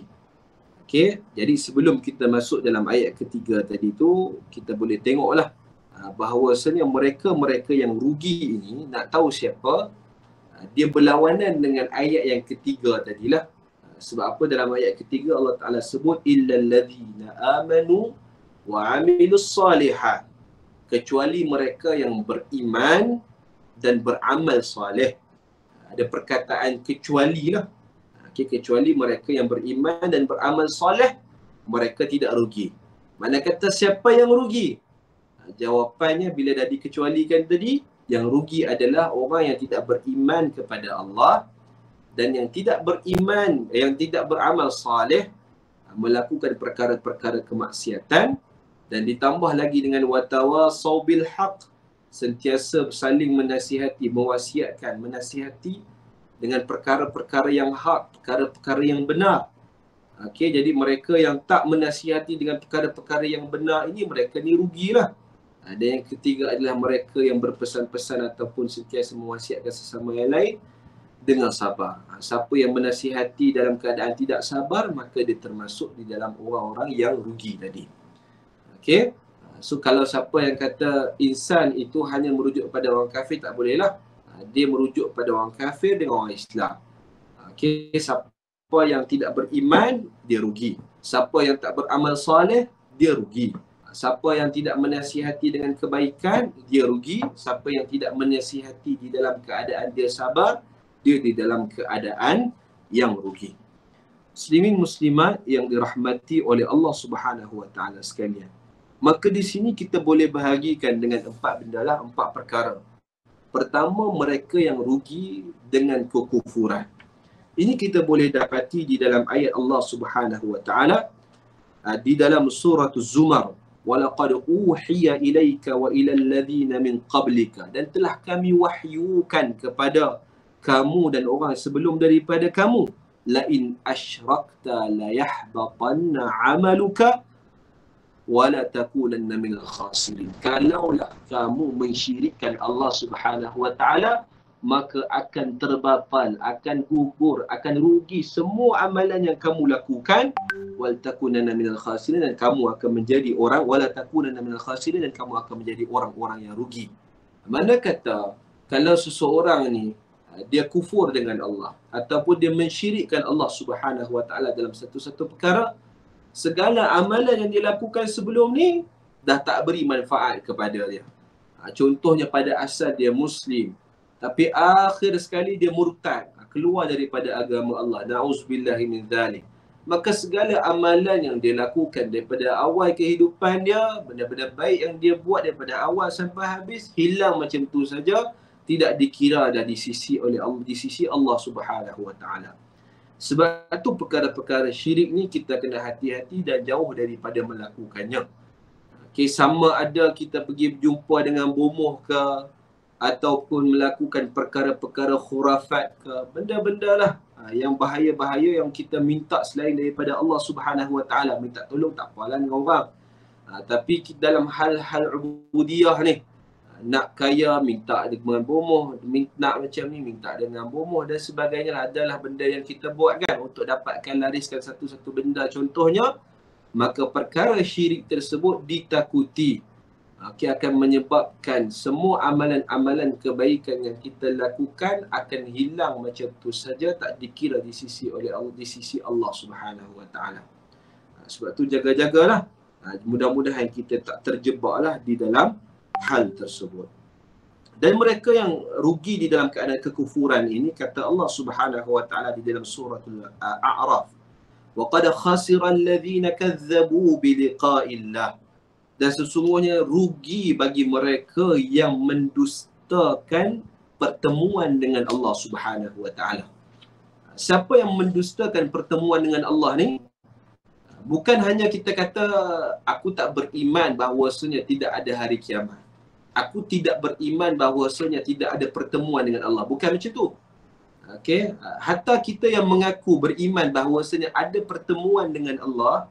Okey, jadi sebelum kita masuk dalam ayat ketiga tadi tu, kita boleh tengoklah bahawasanya mereka-mereka yang rugi ini, nak tahu siapa, dia berlawanan dengan ayat yang ketiga tadilah. Sebab apa dalam ayat ketiga Allah Ta'ala sebut illal ladzina amanu wa amilus salihat, kecuali mereka yang beriman dan beramal soleh. Ada perkataan kecuali lah. Okay, kecuali mereka yang beriman dan beramal soleh, mereka tidak rugi. Mana kata siapa yang rugi? Jawapannya bila dah dikecualikan tadi, yang rugi adalah orang yang tidak beriman kepada Allah dan yang tidak beriman, yang tidak beramal soleh, melakukan perkara-perkara kemaksiatan, dan ditambah lagi dengan watawasau bil haq, sentiasa saling menasihati, mewasiatkan, menasihati dengan perkara-perkara yang hak, perkara-perkara yang benar. Okey, jadi mereka yang tak menasihati dengan perkara-perkara yang benar ini, mereka ni rugilah. Dan yang ketiga adalah mereka yang berpesan-pesan ataupun sentiasa mewasiatkan sesama yang lain dengan sabar. Siapa yang menasihati dalam keadaan tidak sabar, maka dia termasuk di dalam orang-orang yang rugi tadi. Okey. So kalau siapa yang kata insan itu hanya merujuk kepada orang kafir, tak bolehlah. Dia merujuk kepada orang kafir dengan orang Islam. Okey, siapa yang tidak beriman, dia rugi. Siapa yang tak beramal soleh, dia rugi. Siapa yang tidak menasihati dengan kebaikan, dia rugi. Siapa yang tidak menasihati di dalam keadaan dia sabar, dia di dalam keadaan yang rugi. Muslimin muslimat yang dirahmati oleh Allah Subhanahu Wa Taala sekalian. Maka di sini kita boleh bahagikan dengan empat benda lah, empat perkara. Pertama, mereka yang rugi dengan kekufuran. Ini kita boleh dapati di dalam ayat Allah Subhanahu Wa Taala di dalam surah Az-Zumar. Walaqad uhiya ilaika wa ilal ladzina min qablika, dan telah kami wahyukan kepada kamu dan orang sebelum daripada kamu, la in asyrakta la yahbatanna 'amaluka wala takunanna minal khasirin. Kalaulah kamu mensyirikkan Allah Subhanahu Wa Taala, maka akan terbatal, akan gugur, akan rugi semua amalan yang kamu lakukan. Wal takunanna minal khasirin, dan kamu akan menjadi orang wala takunanna minal khasirin, dan kamu akan menjadi orang-orang yang rugi. Mana kata kalau seseorang ni dia kufur dengan Allah ataupun dia mensyirikkan Allah Subhanahu Wa Taala dalam satu-satu perkara, segala amalan yang dia lakukan sebelum ni dah tak beri manfaat kepada dia. Ha, contohnya pada asal dia Muslim, tapi akhir sekali dia murtad, keluar daripada agama Allah. Na'udzubillahi min dzalik. Maka segala amalan yang dia lakukan daripada awal kehidupan dia, benda-benda baik yang dia buat daripada awal sampai habis, hilang macam tu saja, tidak dikira dah di sisi oleh Allah, di sisi Allah Subhanahu Wa Taala. Sebab itu perkara-perkara syirik ni kita kena hati-hati dan jauh daripada melakukannya. Okay, sama ada kita pergi berjumpa dengan bomoh ke, ataupun melakukan perkara-perkara khurafat ke, benda-benda lah ha, yang bahaya-bahaya yang kita minta selain daripada Allah Subhanahu Wa Taala, minta tolong tak apalah dengan orang. Ha, tapi dalam hal-hal ubudiyah ni, nak kaya minta dengan bomoh, nak macam ni minta dengan bomoh dan sebagainya lah, adalah benda yang kita buat kan untuk dapatkan lariskan satu-satu benda contohnya, maka perkara syirik tersebut ditakuti. Okay, akan menyebabkan semua amalan-amalan kebaikan yang kita lakukan akan hilang macam tu saja, tak dikira di sisi oleh Allah, di sisi Allah Subhanahu Wa Taala. Sebab tu jaga-jagalah. Mudah-mudahan kita tak terjebaklah di dalam hal tersebut. Dan mereka yang rugi di dalam keadaan kekufuran ini, kata Allah Subhanahu Wa Taala di dalam surah Al-A'raf, wa qad khasira alladhina kazzabu bi liqa'illah. Dan sesungguhnya rugi bagi mereka yang mendustakan pertemuan dengan Allah Subhanahu Wa Taala. Siapa yang mendustakan pertemuan dengan Allah ni? Bukan hanya kita kata aku tak beriman bahawasanya tidak ada hari kiamat. Aku tidak beriman bahawasanya tidak ada pertemuan dengan Allah. Bukan macam tu. Okey, hatta kita yang mengaku beriman bahawasanya ada pertemuan dengan Allah,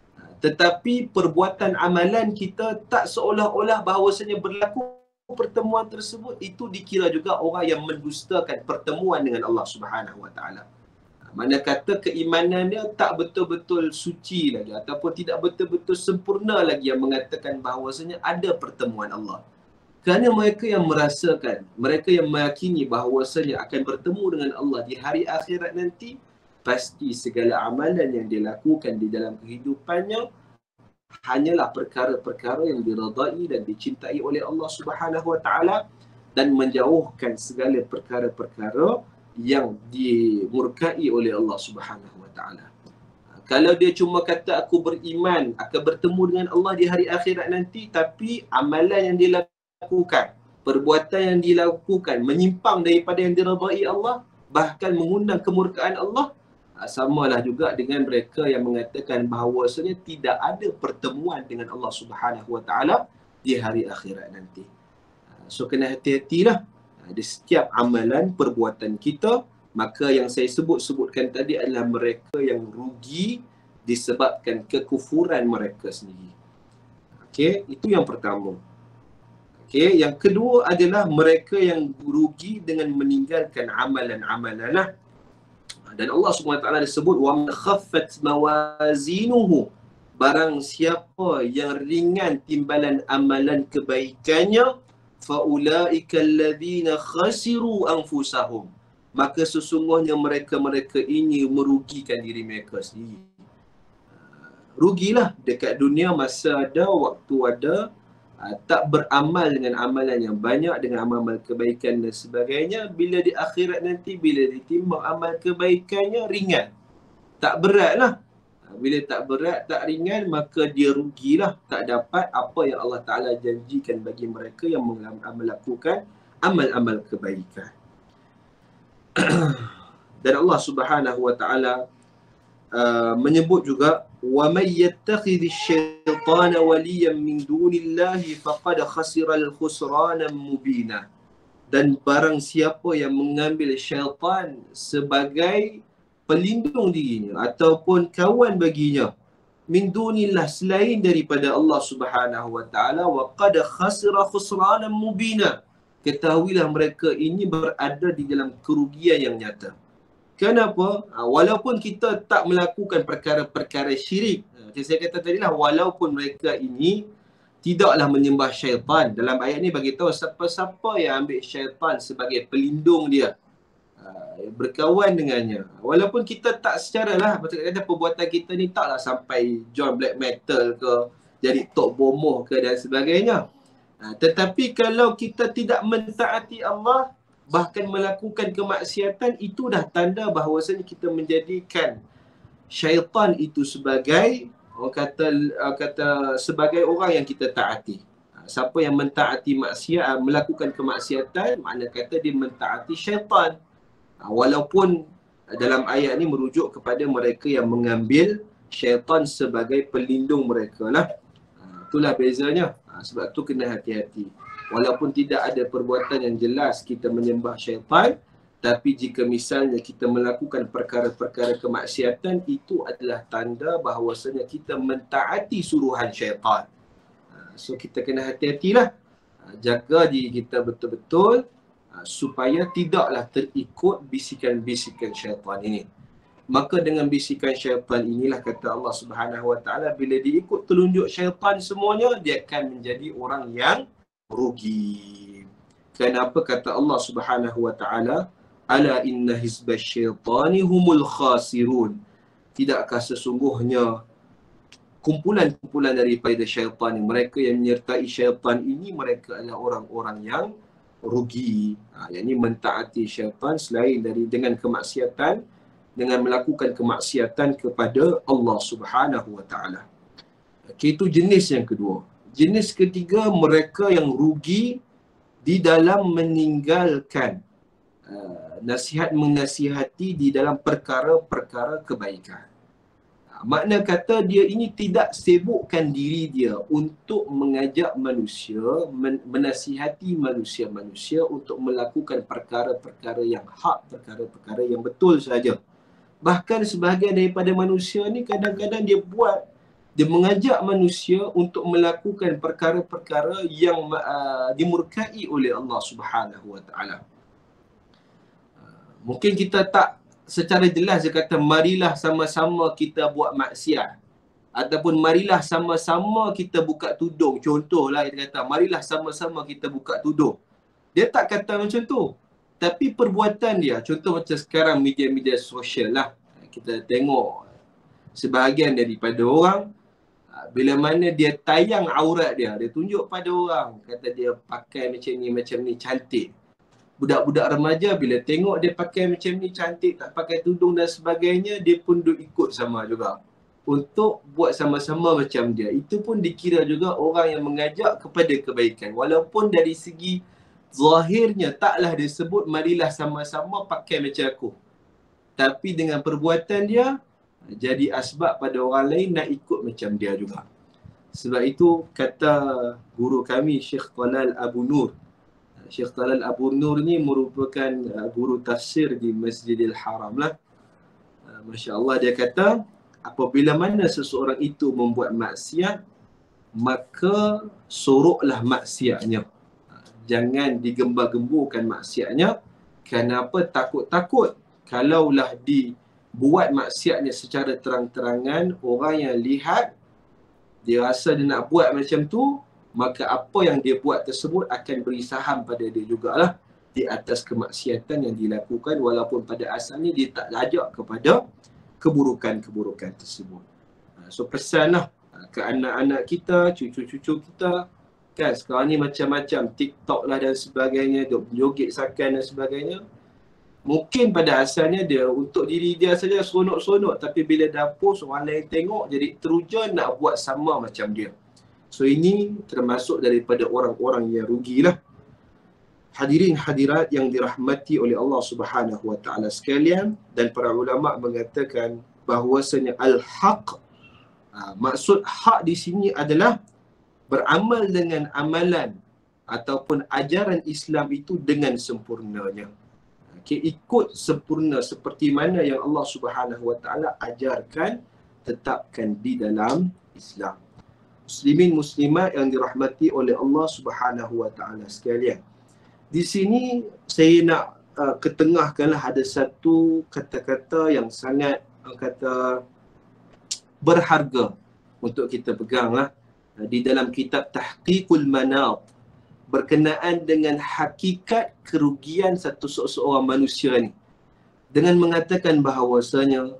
tetapi perbuatan amalan kita tak seolah-olah bahawasanya berlaku pertemuan tersebut, itu dikira juga orang yang mendustakan pertemuan dengan Allah Subhanahu Wa Taala. Mana kata keimanannya tak betul-betul suci lagi, ataupun tidak betul-betul sempurna lagi yang mengatakan bahawasanya ada pertemuan Allah. Kerana mereka yang merasakan, mereka yang meyakini bahawasanya akan bertemu dengan Allah di hari akhirat nanti, pasti segala amalan yang dia lakukan di dalam kehidupannya hanyalah perkara-perkara yang diredai dan dicintai oleh Allah Subhanahu Wa Taala, dan menjauhkan segala perkara-perkara yang dimurkai oleh Allah Subhanahu Wa Taala. Kalau dia cuma kata aku beriman akan bertemu dengan Allah di hari akhirat nanti, tapi amalan yang dia lakukan, perbuatan yang dilakukan menyimpang daripada yang diredai Allah, bahkan mengundang kemurkaan Allah, samalah juga dengan mereka yang mengatakan bahawasanya tidak ada pertemuan dengan Allah Subhanahu Wa Taala di hari akhirat nanti. So kena hati-hatilah di setiap amalan perbuatan kita. Maka yang saya sebut-sebutkan tadi adalah mereka yang rugi disebabkan kekufuran mereka sendiri. Okey, itu yang pertama. Okey, yang kedua adalah mereka yang rugi dengan meninggalkan amalan-amalan lah. Dan Allah subhanahu wa taala disebut wa man khaffat mawazinuhu, barang siapa yang ringan timbalan amalan kebaikannya, faulaika alladhina khasiru anfusahum, maka sesungguhnya mereka-mereka ini merugikan diri mereka sendiri. Rugilah dekat dunia masa ada, waktu ada, tak beramal dengan amalan yang banyak, dengan amal-amal kebaikan dan sebagainya. Bila di akhirat nanti, bila ditimbang amal kebaikannya, ringan, tak berat lah. Bila tak berat, tak ringan, maka dia rugilah, tak dapat apa yang Allah Ta'ala janjikan bagi mereka yang melakukan amal-amal kebaikan. Dan Allah Subhanahu Wa Ta'ala uh, menyebut juga, وَمَنْ يَتَّخِذِ الشَّيْطَانَ وَلِيًّا مِنْ دُونِ اللَّهِ فَقَدْ خَسِرَ الْخُسْرَانَ مُبِينًا. Dan barang siapa yang mengambil syaitan sebagai pelindung dirinya ataupun kawan baginya, min dunillah, selain daripada Allah Subhanahu Wa Ta'ala, وَقَدْ خَسِرَ خُسْرَانًا مُبِينًا, ketahuilah mereka ini berada di dalam kerugian yang nyata. Kenapa? Walaupun kita tak melakukan perkara-perkara syirik, macam saya kata tadi lah, walaupun mereka ini tidaklah menyembah syaitan. Dalam ayat ni bagi tahu siapa-siapa yang ambil syaitan sebagai pelindung dia, berkawan dengannya. Walaupun kita tak secara lah, macam kata perbuatan kita ni taklah sampai join black metal ke, jadi tok bomoh ke dan sebagainya. Tetapi kalau kita tidak mentaati Allah, bahkan melakukan kemaksiatan, itu dah tanda bahawasanya kita menjadikan syaitan itu sebagai, orang kata, orang kata sebagai orang yang kita taati. Siapa yang mentaati maksiat, melakukan kemaksiatan, makna kata dia mentaati syaitan. Walaupun dalam ayat ni merujuk kepada mereka yang mengambil syaitan sebagai pelindung mereka lah. Itulah bezanya. Ha, sebab tu kena hati-hati. Walaupun tidak ada perbuatan yang jelas kita menyembah syaitan, tapi jika misalnya kita melakukan perkara-perkara kemaksiatan, itu adalah tanda bahawasanya kita mentaati suruhan syaitan. Ha, so kita kena hati-hatilah. Ha, jaga diri kita betul-betul ha, supaya tidaklah terikut bisikan-bisikan syaitan ini. Maka dengan bisikan syaitan inilah kata Allah Subhanahu Wa Taala, bila diikut telunjuk syaitan semuanya, dia akan menjadi orang yang rugi. Kenapa kata Allah Subhanahu Wa Taala, ala inna hizbasy syaitani humul khasirun. Tidakkah sesungguhnya kumpulan-kumpulan daripada syaitan, mereka yang menyertai syaitan ini, mereka adalah orang-orang yang rugi. Ha, yang ini mentaati syaitan selain dari dengan kemaksiatan, dengan melakukan kemaksiatan kepada Allah Subhanahu Wa Taala. Okay, itu jenis yang kedua. Jenis ketiga, mereka yang rugi di dalam meninggalkan uh, nasihat menasihati di dalam perkara-perkara kebaikan. Uh, makna kata dia ini tidak sibukkan diri dia untuk mengajak manusia, men- menasihati manusia-manusia untuk melakukan perkara-perkara yang hak, perkara-perkara yang betul saja. Bahkan sebahagian daripada manusia ni kadang-kadang dia buat, dia mengajak manusia untuk melakukan perkara-perkara yang uh, dimurkai oleh Allah Subhanahu Wa Taala. Uh, mungkin kita tak secara jelas dia kata marilah sama-sama kita buat maksiat, ataupun marilah sama-sama kita buka tudung. Contohlah dia kata marilah sama-sama kita buka tudung. Dia tak kata macam tu. Tapi perbuatan dia, contoh macam sekarang media-media sosial lah, kita tengok sebahagian daripada orang, bila mana dia tayang aurat dia, dia tunjuk pada orang, kata dia pakai macam ni, macam ni, cantik. Budak-budak remaja bila tengok dia pakai macam ni, cantik, tak pakai tudung dan sebagainya, dia pun duk ikut sama juga untuk buat sama-sama macam dia. Itu pun dikira juga orang yang mengajak kepada kebaikan, walaupun dari segi zahirnya taklah disebut marilah sama-sama pakai macam aku, tapi dengan perbuatan dia jadi asbab pada orang lain nak ikut macam dia juga. Sebab itu kata guru kami Syekh Talal Abu Nur, Syekh Talal Abu Nur ni merupakan guru tafsir di Masjidil Haram lah. Masya Allah, dia kata apabila mana seseorang itu membuat maksiat, maka soroklah maksiatnya. Jangan digembar-gemburkan maksiatnya. Kenapa? Takut-takut kalaulah dibuat maksiatnya secara terang-terangan, orang yang lihat, dia rasa dia nak buat macam tu, maka apa yang dia buat tersebut akan beri saham pada dia jugalah di atas kemaksiatan yang dilakukan, walaupun pada asalnya dia tak ajak kepada keburukan-keburukan tersebut. So pesanlah ke anak-anak kita, cucu-cucu kita, kan sekarang ni macam-macam TikTok lah dan sebagainya, joget sakan dan sebagainya. Mungkin pada asalnya dia untuk diri dia saja seronok-seronok, tapi bila dah post orang lain tengok jadi teruja nak buat sama macam dia. So ini termasuk daripada orang-orang yang rugilah. Hadirin hadirat yang dirahmati oleh Allah Subhanahu Wa Taala sekalian, dan para ulama mengatakan bahawasanya al-haq, ha, maksud hak di sini adalah beramal dengan amalan ataupun ajaran Islam itu dengan sempurnanya. Okay, ikut sempurna seperti mana yang Allah Subhanahu Wa Taala ajarkan, tetapkan di dalam Islam. Muslimin muslimat yang dirahmati oleh Allah Subhanahu Wa Taala sekalian. Di sini saya nak uh, ketengahkanlah ada satu kata-kata yang sangat uh, kata berharga untuk kita peganglah. Di dalam kitab Tahqiqul Manat, berkenaan dengan hakikat kerugian satu seorang manusia ni, dengan mengatakan bahawasanya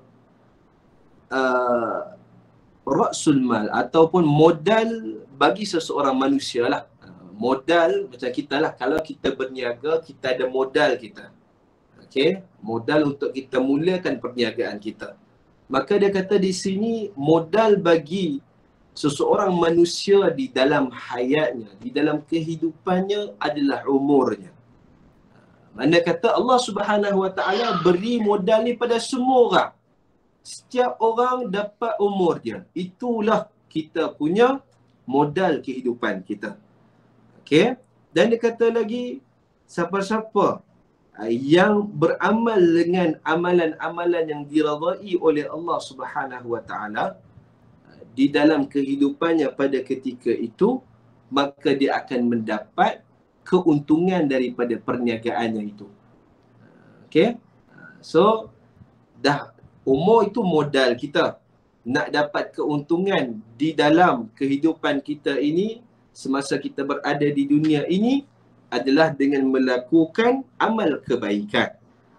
uh, ra'sul mal ataupun modal bagi seseorang manusia lah. Modal macam kita lah, kalau kita berniaga kita ada modal kita, okay? Modal untuk kita mulakan perniagaan kita. Maka dia kata di sini modal bagi seseorang manusia di dalam hayatnya, di dalam kehidupannya adalah umurnya. Mana kata Allah Subhanahu Wa Taala beri modal ni pada semua orang. Setiap orang dapat umur dia. Itulah kita punya modal kehidupan kita. Okey. Dan dia kata lagi, siapa-siapa yang beramal dengan amalan-amalan yang diridai oleh Allah Subhanahu Wa Taala di dalam kehidupannya pada ketika itu, maka dia akan mendapat keuntungan daripada perniagaannya itu. Okey. So dah umur itu modal kita. Nak dapat keuntungan di dalam kehidupan kita ini semasa kita berada di dunia ini adalah dengan melakukan amal kebaikan.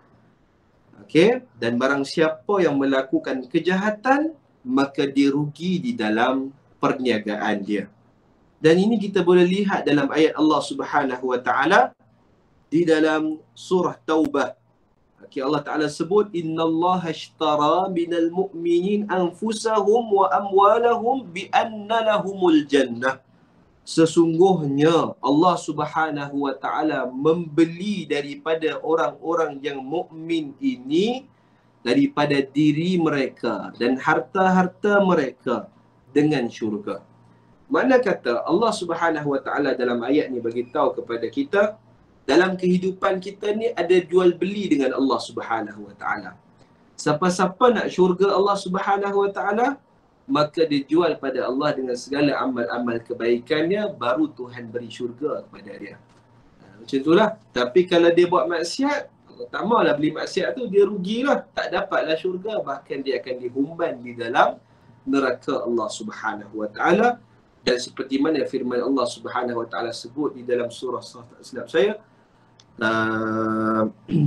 Okey, dan barang siapa yang melakukan kejahatan, maka dia rugi di dalam perniagaan dia. Dan ini kita boleh lihat dalam ayat Allah Subhanahu Wa Taala di dalam surah Taubah. Okay, Allah Ta'ala sebut, innallaha ashtara minal mu'minin anfusahum wa amwalahum bi anna lahumul jannah. Sesungguhnya Allah Subhanahu Wa Ta'ala membeli daripada orang-orang yang mukmin ini daripada diri mereka dan harta-harta mereka dengan syurga. Mana kata Allah Subhanahu Wa Ta'ala dalam ayat ni bagi tahu kepada kita, dalam kehidupan kita ni ada jual beli dengan Allah Subhanahu Wa Ta'ala. Siapa-siapa nak syurga Allah Subhanahu Wa Ta'ala, maka dia jual pada Allah dengan segala amal-amal kebaikannya, baru Tuhan beri syurga kepada dia. Macam itulah. Tapi kalau dia buat maksiat, tak maulah beli maksiat tu, dia rugilah, tak dapatlah syurga, bahkan dia akan dihumban di dalam neraka Allah Subhanahu Wa Ta'ala. Dan seperti mana firman Allah Subhanahu Wa Ta'ala sebut di dalam surah Saf, tak silap saya, uh,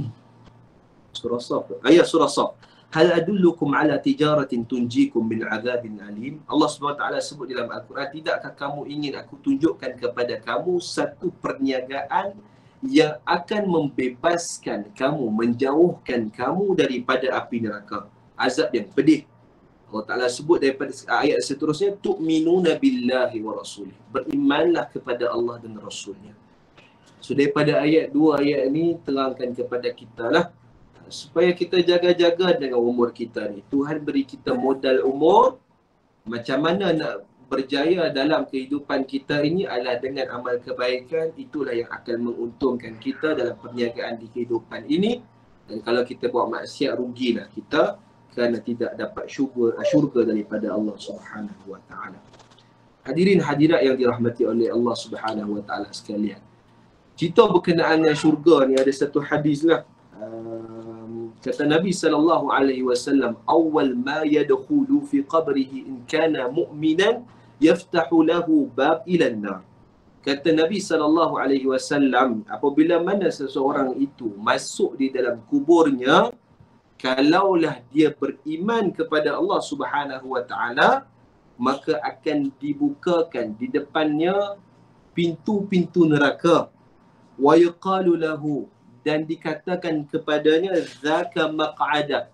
surah Saf, ayat surah Saf, hal adullukum ala tijaratin tunjikum min azabin alim. Allah Subhanahu Wa Ta'ala sebut dalam Al-Quran, tidakkah kamu ingin aku tunjukkan kepada kamu satu perniagaan yang akan membebaskan kamu, menjauhkan kamu daripada api neraka, azab yang pedih. Allah Ta'ala sebut daripada ayat seterusnya, tu'minuna billahi wa rasulih, berimanlah kepada Allah dan Rasulnya. So daripada ayat dua ayat ni terangkan kepada kita lah, supaya kita jaga-jaga dengan umur kita ni. Tuhan beri kita modal umur, macam mana nak berjaya dalam kehidupan kita ini adalah dengan amal kebaikan. Itulah yang akan menguntungkan kita dalam perniagaan di kehidupan ini. Dan kalau kita buat maksiat, rugilah kita kerana tidak dapat syurga, syurga daripada Allah Subhanahu Wa Ta'ala. Hadirin hadirat yang dirahmati oleh Allah Subhanahu Wa Ta'ala sekalian, cerita berkenaan dengan syurga ni ada satu hadis lah. Um, kata Nabi sallallahu alaihi wasallam, awal ma yadkhulu fi qabrihi in kana mu'minan yaftahu lahu bab ila an-nar. Kata Nabi sallallahu alaihi wasallam, apabila mana seseorang itu masuk di dalam kuburnya, kalaulah dia beriman kepada Allah Subhanahu Wa Ta'ala, maka akan dibukakan di depannya pintu-pintu neraka. Wa yuqalu lahu, dan dikatakan kepadanya, zaka maq'adak,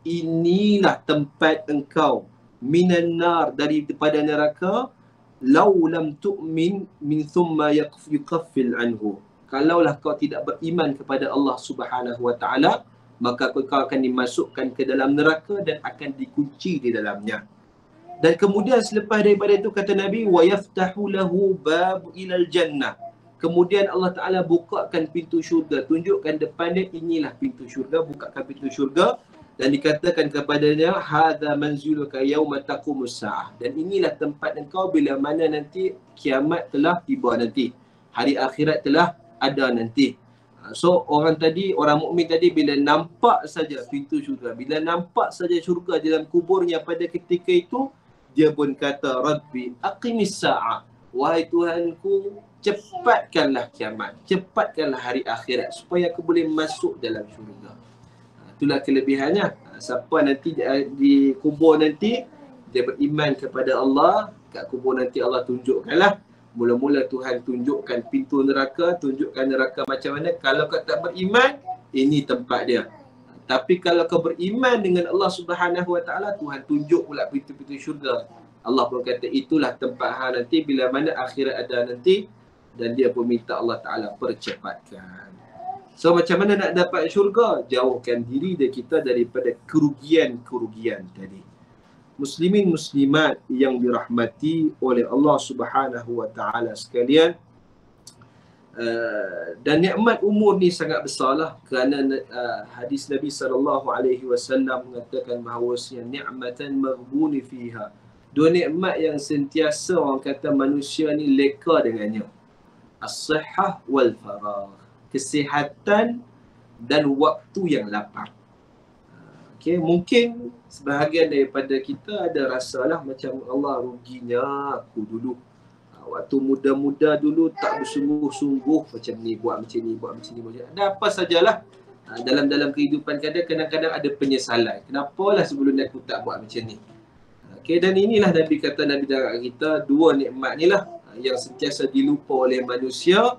inilah tempat engkau, minan nar, daripada neraka, law lam tu'min min thumma yukaffil anhu. Kalaulah kau tidak beriman kepada Allah Subhanahu Wa Ta'ala, maka kau akan dimasukkan ke dalam neraka dan akan dikunci di dalamnya. Dan kemudian selepas daripada itu kata Nabi, wa yaftahu lahu bab ilal jannah. Kemudian Allah Ta'ala bukakan pintu syurga, tunjukkan depannya, inilah pintu syurga, bukakan pintu syurga, dan dikatakan kepadanya, hadza manziluka yauma taqumus saah, dan inilah tempat engkau bila mana nanti kiamat telah tiba nanti, hari akhirat telah ada nanti. So orang tadi, orang mukmin tadi bila nampak saja pintu syurga, bila nampak saja syurga dalam kuburnya pada ketika itu, dia pun kata, Rabbi aqimis sa'ah, wahai Tuhanku, cepatkanlah kiamat, cepatkanlah hari akhirat supaya aku boleh masuk dalam syurga. Itulah kelebihannya. Siapa nanti di kubur nanti, dia beriman kepada Allah, kat kubur nanti Allah tunjukkanlah. Mula-mula Tuhan tunjukkan pintu neraka, tunjukkan neraka macam mana. Kalau kau tak beriman, ini tempat dia. Tapi kalau kau beriman dengan Allah Subhanahu Wa Ta'ala, Tuhan tunjuk pula pintu-pintu syurga. Allah pun kata, itulah tempat hang nanti bila mana akhirat ada nanti. Dan dia pun minta Allah Ta'ala percepatkan. So macam mana nak dapat syurga? Jauhkan diri dari kita daripada kerugian-kerugian tadi. muslimin muslimat yang dirahmati oleh Allah Subhanahu wa taala sekalian, uh, dan nikmat umur ni sangat besarlah kerana uh, hadis Nabi sallallahu alaihi wasallam mengatakan bahawasanya ni'matan maghbuni fiha, dua nikmat yang sentiasa orang kata manusia ni leka dengannya, as-sihhah wal faragh, kesihatan dan waktu yang lapang. Okay, mungkin sebahagian daripada kita ada rasalah macam Allah ruginya aku dulu. Waktu muda-muda dulu tak bersungguh-sungguh macam ni, buat macam ni, buat macam ni. Macam ada apa sajalah. Dalam-dalam kehidupan kadang-kadang ada penyesalan. Kenapalah sebelum ni aku tak buat macam ni. Okay, dan inilah Nabi kata, Nabi darat kita, dua nikmat ni lah yang sentiasa dilupa oleh manusia,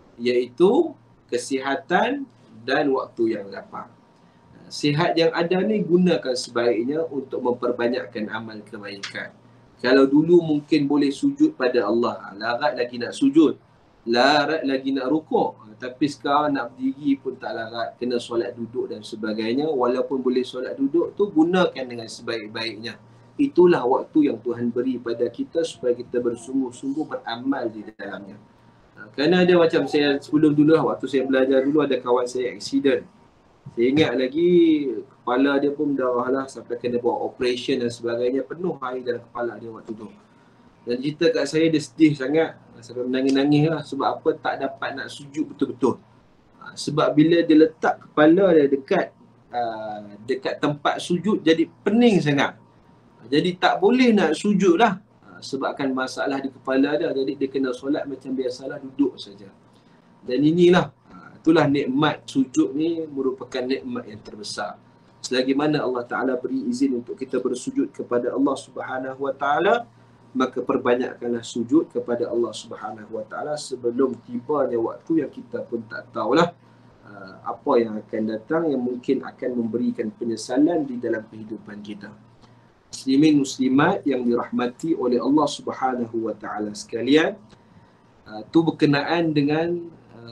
iaitu kesihatan dan waktu yang lapang. Sihat yang ada ni gunakan sebaiknya untuk memperbanyakkan amal kebaikan. Kalau dulu mungkin boleh sujud pada Allah, larat lagi nak sujud, larat lagi nak rukuk, tapi sekarang nak berdiri pun tak larat, kena solat duduk dan sebagainya. Walaupun boleh solat duduk tu, gunakan dengan sebaik-baiknya. Itulah waktu yang Tuhan beri pada kita supaya kita bersungguh-sungguh beramal di dalamnya. Kerana ada macam saya sebelum dulu, waktu saya belajar dulu, ada kawan saya accident. Saya ingat lagi kepala dia pun darah lah sampai kena buat operation dan sebagainya, penuh air dalam kepala dia waktu tu. Dan cerita kat saya dia sedih sangat, sampai menangis-nangis lah. Sebab apa? Tak dapat nak sujud betul-betul. Ha, sebab bila dia letak kepala dia dekat uh, dekat tempat sujud, jadi pening sangat. Ha, jadi tak boleh nak sujud lah. Ha, sebabkan masalah di kepala dia, jadi dia kena solat macam biasalah, duduk saja. Dan inilah, itulah nikmat sujud ni merupakan nikmat yang terbesar. Selagi mana Allah Ta'ala beri izin untuk kita bersujud kepada Allah Subhanahu Wa Ta'ala, maka perbanyakkanlah sujud kepada Allah Subhanahu Wa Ta'ala sebelum tibanya waktu yang kita pun tak tahulah uh, apa yang akan datang, yang mungkin akan memberikan penyesalan di dalam kehidupan kita. Muslimin muslimat yang dirahmati oleh Allah Subhanahu Wa Ta'ala sekalian, uh, tu berkenaan dengan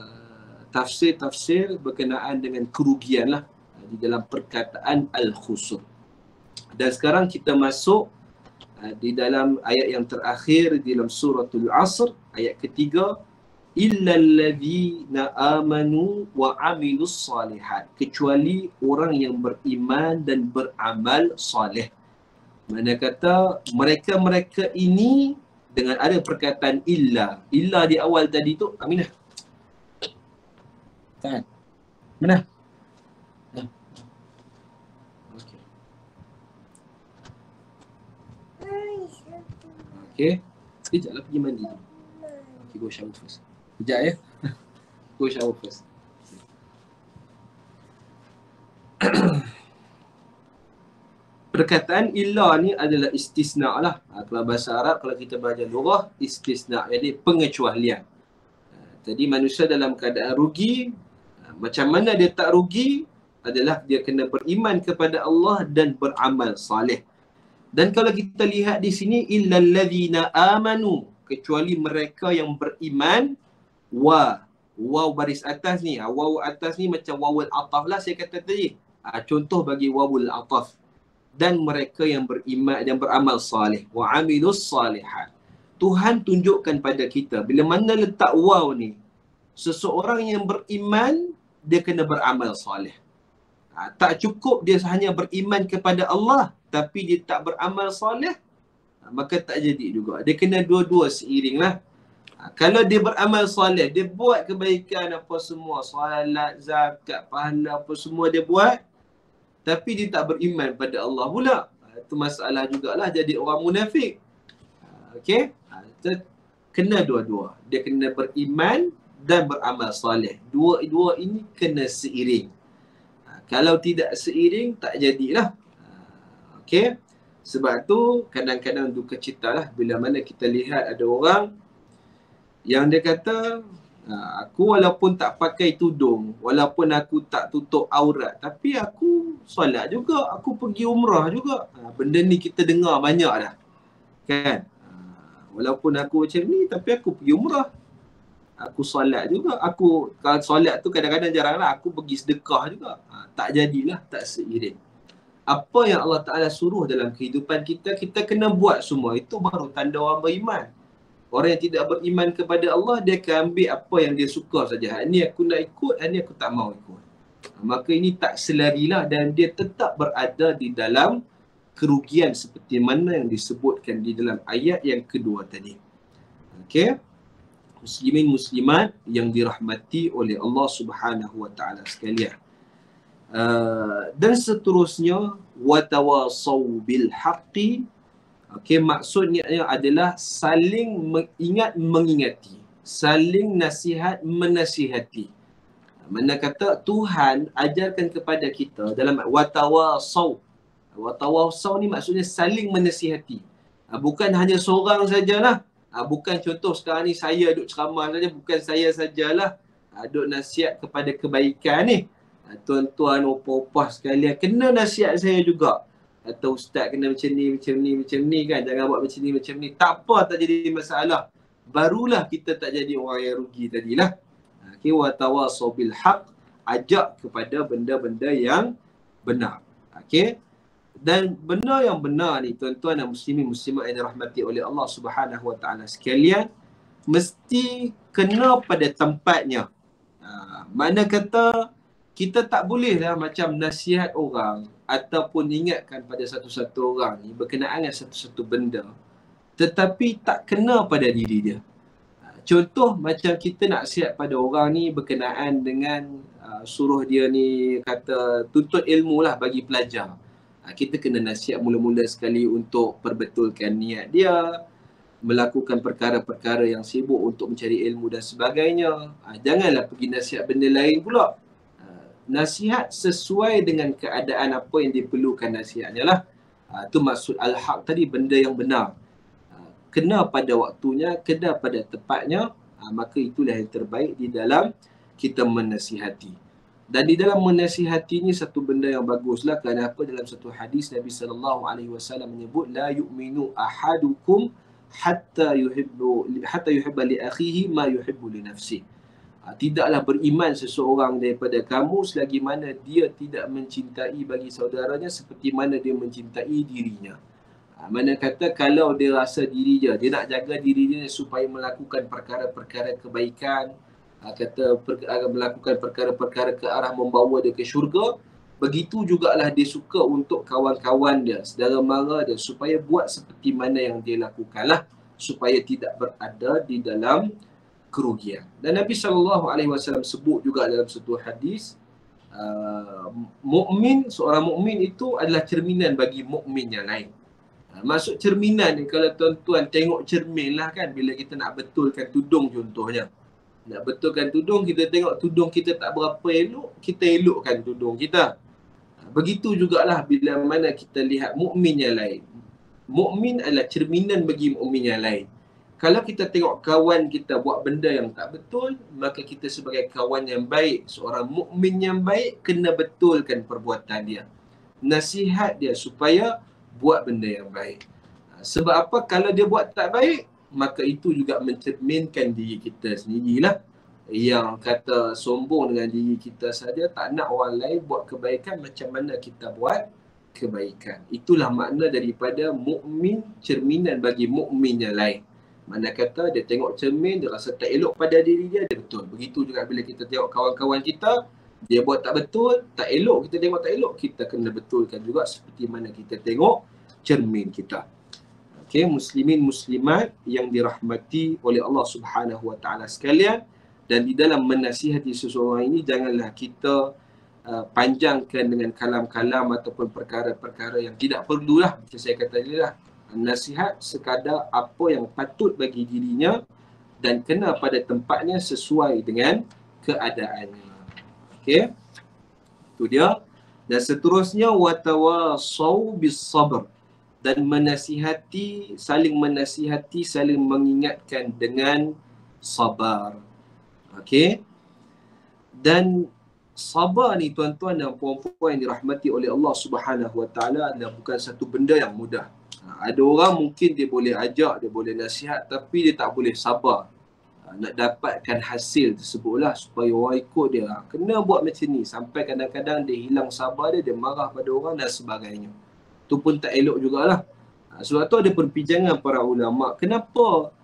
tafsir-tafsir berkenaan dengan kerugian lah di dalam perkataan al-khusur. Dan sekarang kita masuk uh, di dalam ayat yang terakhir di dalam suratul Asr, ayat ketiga, illal ladzina amanu wa amilus salihat, kecuali orang yang beriman dan beramal soleh. Mana kata mereka-mereka ini dengan ada perkataan illa. Illa di awal tadi tu, Aminah. Tahan. Mana? Nah. Okey. Okey. Sekejaplah pergi mandi. Okey, go shower first. Sekejap ya. Go shower first. Perkataan illa ni adalah istisna lah. Ha, kalau bahasa Arab, kalau kita belajar lugah, istisna, jadi pengecualian. Ha, jadi manusia dalam keadaan rugi, macam mana dia tak rugi adalah dia kena beriman kepada Allah dan beramal saleh. Dan kalau kita lihat di sini, illal ladzina amanu, kecuali mereka yang beriman, wa, waw baris atas ni, waw atas ni macam wawul ataf lah saya kata tadi. Contoh bagi wawul ataf. Dan mereka yang beriman dan beramal saleh, wa amilus salihat. Tuhan tunjukkan pada kita bila mana letak waw ni, seseorang yang beriman dia kena beramal soleh. Ha, tak cukup dia hanya beriman kepada Allah tapi dia tak beramal soleh, ha, maka tak jadi juga. Dia kena dua-dua seiring lah. Ha, kalau dia beramal soleh, dia buat kebaikan apa semua, solat, zakat, pahala apa semua dia buat, tapi dia tak beriman pada Allah pula. Ha, itu masalah jugalah, jadi orang munafik. Ha, Okey? Ha, kena dua-dua. Dia kena beriman dan beramal soleh. Dua-dua ini kena seiring. Ha, kalau tidak seiring, tak jadilah. Ha, Okey? Sebab tu kadang-kadang duka cita lah bila mana kita lihat ada orang yang dia kata, ha, aku walaupun tak pakai tudung, walaupun aku tak tutup aurat, tapi aku solat juga, aku pergi umrah juga. Ha, benda ni kita dengar banyak dah. Kan? Ha, walaupun aku macam ni, tapi aku pergi umrah. Aku solat juga. Aku kalau solat tu kadang-kadang jaranglah, aku pergi sedekah juga. Ha, tak jadilah, tak seiring. apa yang Allah Ta'ala suruh dalam kehidupan kita, kita kena buat semua. Itu baru tanda orang beriman. Orang yang tidak beriman kepada Allah, dia akan ambil apa yang dia suka saja. Hak ni aku nak ikut, hak ni aku tak mau ikut. Maka ini tak selarilah dan dia tetap berada di dalam kerugian seperti mana yang disebutkan di dalam ayat yang kedua tadi. Okey. Muslimin muslimat yang dirahmati oleh Allah Subhanahu wa taala sekalian. Uh, dan seterusnya watawasau bil haqqi. Okey, maksudnya adalah saling mengingat mengingati, saling nasihat menasihati. Mana kata Tuhan ajarkan kepada kita dalam watawasau. Watawasau ni maksudnya saling menasihati. Bukan hanya seorang sajalah. Bukan contoh sekarang ni saya duk ceramah saja, bukan saya sajalah duk nasihat kepada kebaikan ni. Tuan-tuan, opah-opah sekalian, kena nasihat saya juga. Atau ustaz kena macam ni, macam ni, macam ni kan. Jangan buat macam ni, macam ni. Tak apa, tak jadi masalah. Barulah kita tak jadi orang yang rugi tadilah. Okay, watawasau bil haq, ajak kepada benda-benda yang benar. Okey. Dan benda yang benar ni tuan-tuan dan muslimin muslimat yang dirahmati oleh Allah Subhanahu wa taala sekalian, mesti kena pada tempatnya. Ha, mana kata kita tak bolehlah macam nasihat orang ataupun ingatkan pada satu-satu orang ni berkenaan dengan satu-satu benda tetapi tak kena pada diri dia. Contoh macam kita nak nasihat pada orang ni berkenaan dengan uh, suruh dia ni kata tuntut ilmu lah bagi pelajar. Uh, kita kena nasihat mula-mula sekali untuk perbetulkan niat dia, melakukan perkara-perkara yang sibuk untuk mencari ilmu dan sebagainya. Uh, janganlah pergi nasihat benda lain pula. Uh, nasihat sesuai dengan keadaan apa yang diperlukan nasihatnya lah. Uh, itu maksud al-haq tadi, benda yang benar. Kena pada waktunya, kena pada tepatnya, ha, maka itulah yang terbaik di dalam kita menasihati. Dan di dalam menasihati ni satu benda yang baguslah, kerana apa? Dalam satu hadis Nabi sallallahu alaihi wasallam menyebut la yu'minu ahadukum hatta yuhibbu hatta yuhibba li akhihi ma yuhibbu li nafsihi. Ha, tidaklah beriman seseorang daripada kamu selagi mana dia tidak mencintai bagi saudaranya seperti mana dia mencintai dirinya. Mana kata kalau dia rasa diri dia, dia nak jaga diri dia supaya melakukan perkara-perkara kebaikan, kata per, melakukan perkara-perkara ke arah membawa dia ke syurga, begitu jugalah dia suka untuk kawan-kawan dia, saudara mara dia, supaya buat seperti mana yang dia lakukanlah, supaya tidak berada di dalam kerugian. Dan Nabi sallallahu alaihi wasallam sebut juga dalam satu hadis, uh, mukmin, seorang mukmin itu adalah cerminan bagi mukmin yang lain. Maksud cerminan ni, kalau tuan-tuan tengok cermin lah kan, bila kita nak betulkan tudung contohnya. Nak betulkan tudung, kita tengok tudung kita tak berapa elok, kita elokkan tudung kita. Begitu jugalah bila mana kita lihat mukmin yang lain. Mukmin adalah cerminan bagi mukmin yang lain. Kalau kita tengok kawan kita buat benda yang tak betul, maka kita sebagai kawan yang baik, seorang mukmin yang baik, kena betulkan perbuatan dia. Nasihat dia supaya buat benda yang baik. Sebab apa? Kalau dia buat tak baik, maka itu juga mencerminkan diri kita sendirilah. Yang kata sombong dengan diri kita saja, tak nak orang lain buat kebaikan macam mana kita buat kebaikan. Itulah makna daripada mukmin, cerminan bagi mukmin yang lain. Mana kata dia tengok cermin, dia rasa tak elok pada diri dia, dia betul. Begitu juga bila kita tengok kawan-kawan kita, dia buat tak betul, tak elok, kita tengok tak elok, kita kena betulkan juga seperti mana kita tengok cermin kita. Okey, muslimin muslimat yang dirahmati oleh Allah Subhanahu wa taala sekalian, dan di dalam menasihati seseorang ini janganlah kita uh, panjangkan dengan kalam-kalam ataupun perkara-perkara yang tidak perlulah. Macam saya kata tadi lah, nasihat sekadar apa yang patut bagi dirinya dan kena pada tempatnya sesuai dengan keadaannya. Okey, itu dia. Dan seterusnya watawasau bis sabr, dan menasihati, saling menasihati, saling mengingatkan dengan sabar. Okey, dan sabar ni tuan-tuan dan puan-puan yang dirahmati oleh Allah Subhanahu wa taala adalah bukan satu benda yang mudah. Ada orang mungkin dia boleh ajak, dia boleh nasihat, tapi dia tak boleh sabar. nak dapatkan hasil tersebutlah supaya orang ikut dia. Kena buat macam ni. Sampai kadang-kadang dia hilang sabar dia, dia marah pada orang dan sebagainya. Tu pun tak elok jugalah. Sebab tu ada perbincangan para ulama. Kenapa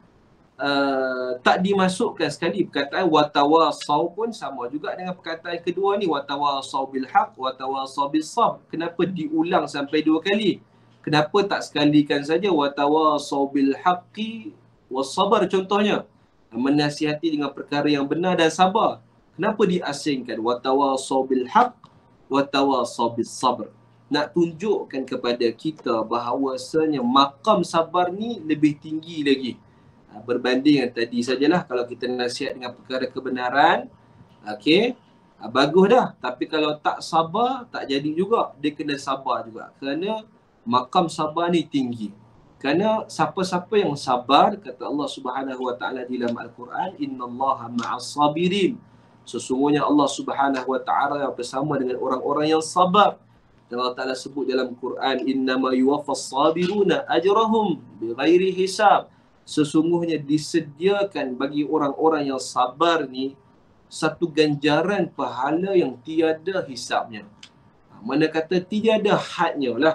uh, tak dimasukkan sekali perkataan watawasaw pun sama juga dengan perkataan kedua ni. Watawasaw bil haq, watawasaw bis sabr. Kenapa diulang sampai dua kali? Kenapa tak sekalikan saja watawasaw bil haqqi was sabar contohnya? Menasihati dengan perkara yang benar dan sabar. Kenapa diasingkan watawasaw bil haq, watawasaw bis sabr? Nak tunjukkan kepada kita bahawasanya maqam sabar ni lebih tinggi lagi. Berbanding yang tadi sajalah, kalau kita nasihat dengan perkara kebenaran, okey, bagus dah. Tapi kalau tak sabar, tak jadi juga. Dia kena sabar juga. Kerana maqam sabar ni tinggi. Kerana siapa-siapa yang sabar, kata Allah Subhanahu Wa Taala di dalam Al-Quran, innallaha ma'as sabirin. Sesungguhnya Allah Subhanahu Wa Taala yang bersama dengan orang-orang yang sabar. Dan Allah Taala sebut dalam Quran, innama yuwaffas sabiruna ajrahum bighairi hisab. Sesungguhnya disediakan bagi orang-orang yang sabar ni satu ganjaran pahala yang tiada hisabnya. Mana kata tiada hadnya lah.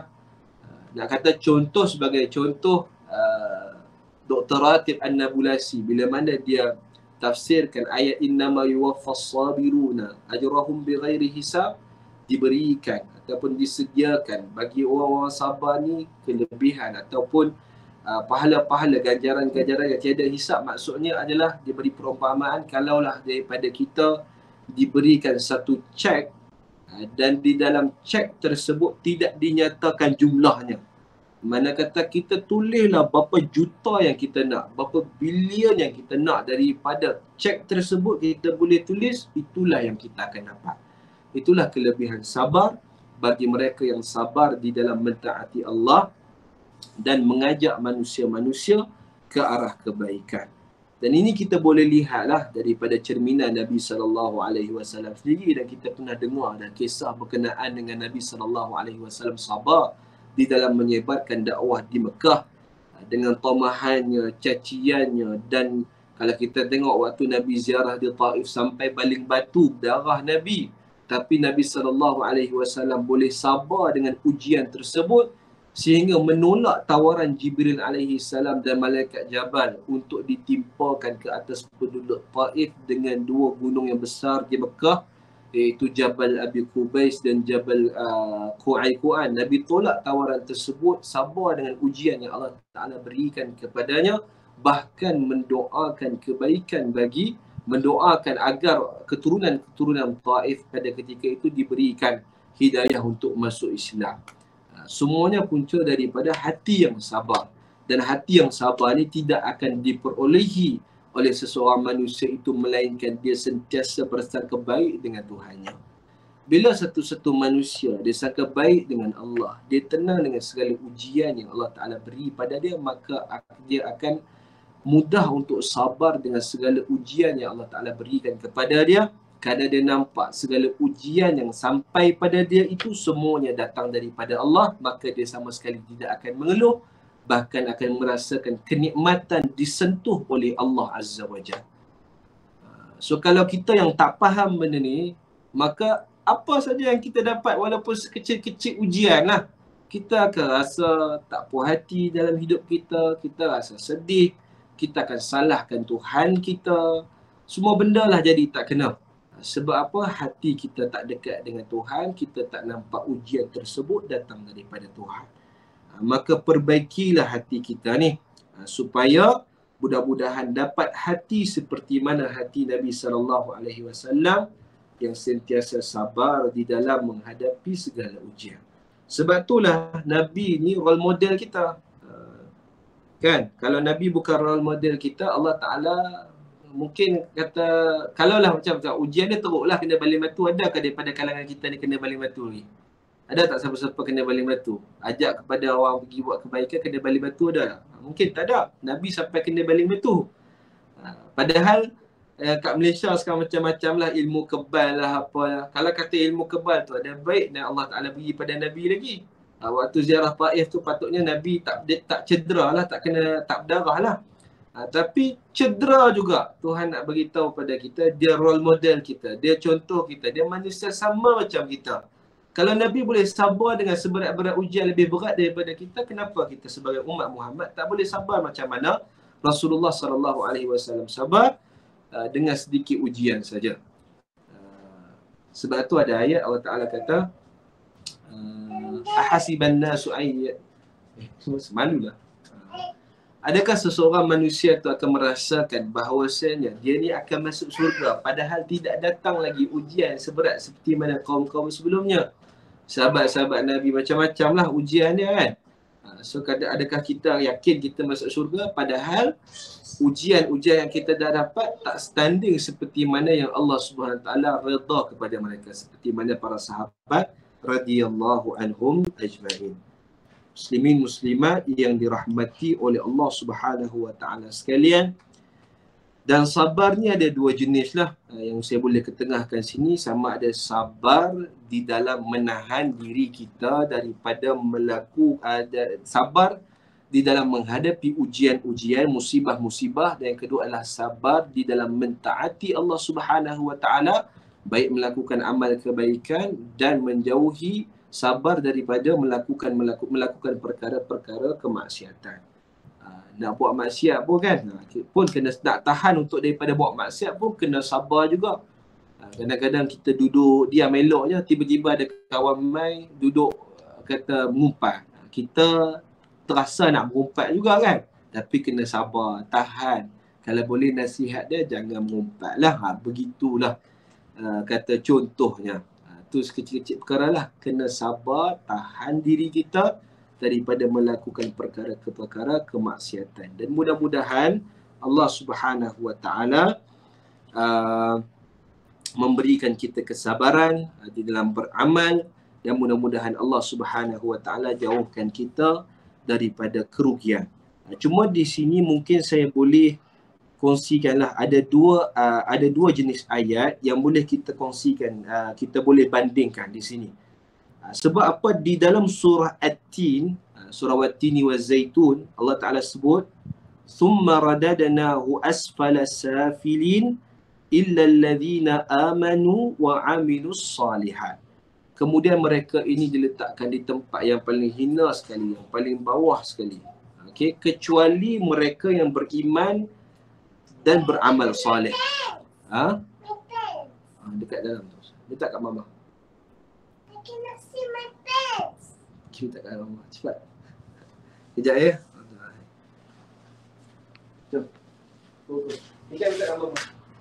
Nak kata contoh sebagai contoh, uh, Doktor Ratib An-Nabulasi bila mana dia tafsirkan ayat innama yuwaffas sabiruna ajrahum bighairi hisab, diberikan ataupun disediakan bagi orang-orang sabar ni kelebihan ataupun uh, pahala-pahala ganjaran-ganjaran yang tiada hisab. Maksudnya adalah dia beri perumpamaan kalaulah daripada kita diberikan satu cek dan di dalam cek tersebut tidak dinyatakan jumlahnya. Mana kata kita tulislah berapa juta yang kita nak, berapa bilion yang kita nak, daripada cek tersebut kita boleh tulis, itulah yang kita akan dapat. Itulah kelebihan sabar bagi mereka yang sabar di dalam mentaati Allah dan mengajak manusia-manusia ke arah kebaikan. Dan ini kita boleh lihatlah daripada cerminan Nabi sallallahu alaihi wasallam sendiri, dan kita pernah dengar dan kisah berkenaan dengan Nabi sallallahu alaihi wasallam sabar di dalam menyebarkan dakwah di Mekah dengan tomahannya, caciannya, dan kalau kita tengok waktu Nabi ziarah di Taif sampai baling batu darah Nabi, tapi Nabi sallallahu alaihi wasallam boleh sabar dengan ujian tersebut sehingga menolak tawaran Jibril alaihi salam dan malaikat Jabal untuk ditimpakan ke atas penduduk Taif dengan dua gunung yang besar di Mekah, iaitu Jabal Abi Qubais dan Jabal uh, Qu'ayqu'an. Nabi tolak tawaran tersebut, sabar dengan ujian yang Allah Ta'ala berikan kepadanya, bahkan mendoakan kebaikan bagi, mendoakan agar keturunan-keturunan Taif pada ketika itu diberikan hidayah untuk masuk Islam. Semuanya punca daripada hati yang sabar. Dan hati yang sabar ni tidak akan diperolehi oleh seseorang manusia itu melainkan dia sentiasa bersangka baik dengan Tuhannya. Bila satu-satu manusia dia sangka baik dengan Allah, dia tenang dengan segala ujian yang Allah Ta'ala beri pada dia, maka dia akan mudah untuk sabar dengan segala ujian yang Allah Ta'ala berikan kepada dia. Kerana dia nampak segala ujian yang sampai pada dia itu semuanya datang daripada Allah, maka dia sama sekali tidak akan mengeluh, bahkan akan merasakan kenikmatan disentuh oleh Allah Azza wa Jalla. So kalau kita yang tak faham benda ni, maka apa saja yang kita dapat walaupun sekecil-kecil ujian lah, kita akan rasa tak puas hati dalam hidup kita, kita rasa sedih, kita akan salahkan Tuhan kita, semua benda lah jadi tak kena. Sebab apa? Hati kita tak dekat dengan Tuhan, kita tak nampak ujian tersebut datang daripada Tuhan. Maka perbaikilah hati kita ni supaya mudah-mudahan dapat hati seperti mana hati Nabi sallallahu alaihi wasallam yang sentiasa sabar di dalam menghadapi segala ujian. Sebab itulah Nabi ni role model kita. Kan? Kalau Nabi bukan role model kita, Allah Ta'ala mungkin kata, kalaulah macam macam ujian dia teruklah kena baling batu, adakah daripada kalangan kita ni kena baling batu ni? Ada tak siapa-siapa kena baling batu? Ajak kepada orang pergi buat kebaikan kena baling batu, ada? Mungkin tak ada. Nabi sampai kena baling batu. Padahal eh, kat Malaysia sekarang macam-macam lah, ilmu kebal lah apa lah. Kalau kata ilmu kebal tu ada baik dan Allah Ta'ala beri pada Nabi lagi. Waktu ziarah Taif tu patutnya Nabi tak tak cedera lah, tak kena, tak berdarah lah. Ha, tapi cedera juga Tuhan nak beritahu pada kita, dia role model kita, dia contoh kita, dia manusia sama macam kita. Kalau Nabi boleh sabar dengan seberat-berat ujian lebih berat daripada kita, kenapa kita sebagai umat Muhammad tak boleh sabar macam mana Rasulullah sallallahu alaihi wasallam sabar uh, dengan sedikit ujian saja. Uh, sebab tu ada ayat Allah Taala kata, uh, ahasiban nasu ayat eh semua semalulah. Adakah seseorang manusia itu akan merasakan bahawasanya dia ni akan masuk surga padahal tidak datang lagi ujian seberat seperti mana kaum-kaum sebelumnya? Sahabat-sahabat Nabi macam-macam lah ujian dia kan. So adakah kita yakin kita masuk surga padahal ujian-ujian yang kita dah dapat tak standing seperti mana yang Allah Subhanahu Wa Taala redha kepada mereka, seperti mana para sahabat radhiyallahu anhum ajma'in. Muslimin muslimat yang dirahmati oleh Allah Subhanahu Wa Taala sekalian. Dan sabar ni ada dua jenis lah yang saya boleh ketengahkan sini. Sama ada sabar di dalam menahan diri kita daripada melakukan, ada sabar di dalam menghadapi ujian-ujian, musibah-musibah, dan yang kedua adalah sabar di dalam mentaati Allah Subhanahu Wa Taala, baik melakukan amal kebaikan dan menjauhi, sabar daripada melakukan melakukan, melakukan perkara-perkara kemaksiatan. Ha, nak buat maksiat pun kan, ha, pun kena nak tahan untuk daripada buat maksiat pun kena sabar juga. Ha, kadang-kadang kita duduk diam elok je, tiba-tiba ada kawan mai duduk kata mengumpat. Ha, kita terasa nak mengumpat juga kan, tapi kena sabar, tahan. Kalau boleh nasihat dia jangan mengumpat lah. Ha, begitulah uh, kata contohnya. Itu sekecil-kecil perkara lah. Kena sabar, tahan diri kita daripada melakukan perkara-perkara kemaksiatan. Dan mudah-mudahan Allah Subhanahu Wa Taala uh, memberikan kita kesabaran uh, di dalam beramal, dan mudah-mudahan Allah Subhanahu Wa Taala jauhkan kita daripada kerugian. Uh, cuma di sini mungkin saya boleh kongsikanlah ada dua uh, ada dua jenis ayat yang boleh kita kongsikan, uh, kita boleh bandingkan di sini. Uh, sebab apa di dalam surah At-Tin, uh, surah Wat-Tini Waz-Zaitun, Allah Taala sebut thumma radadnahu asfala safilin illa alladhina amanu wa amilus salihat. Kemudian mereka ini diletakkan di tempat yang paling hina sekali, yang paling bawah sekali. Okey, kecuali mereka yang beriman dan beramal soleh. Ha? Ha, dekat dalam tu. Letak kat mama. I cannot see my pants. Letak kat mama. Cepat. Kejap ya. Jom. Oh, oh. Ini kan letak kat mama.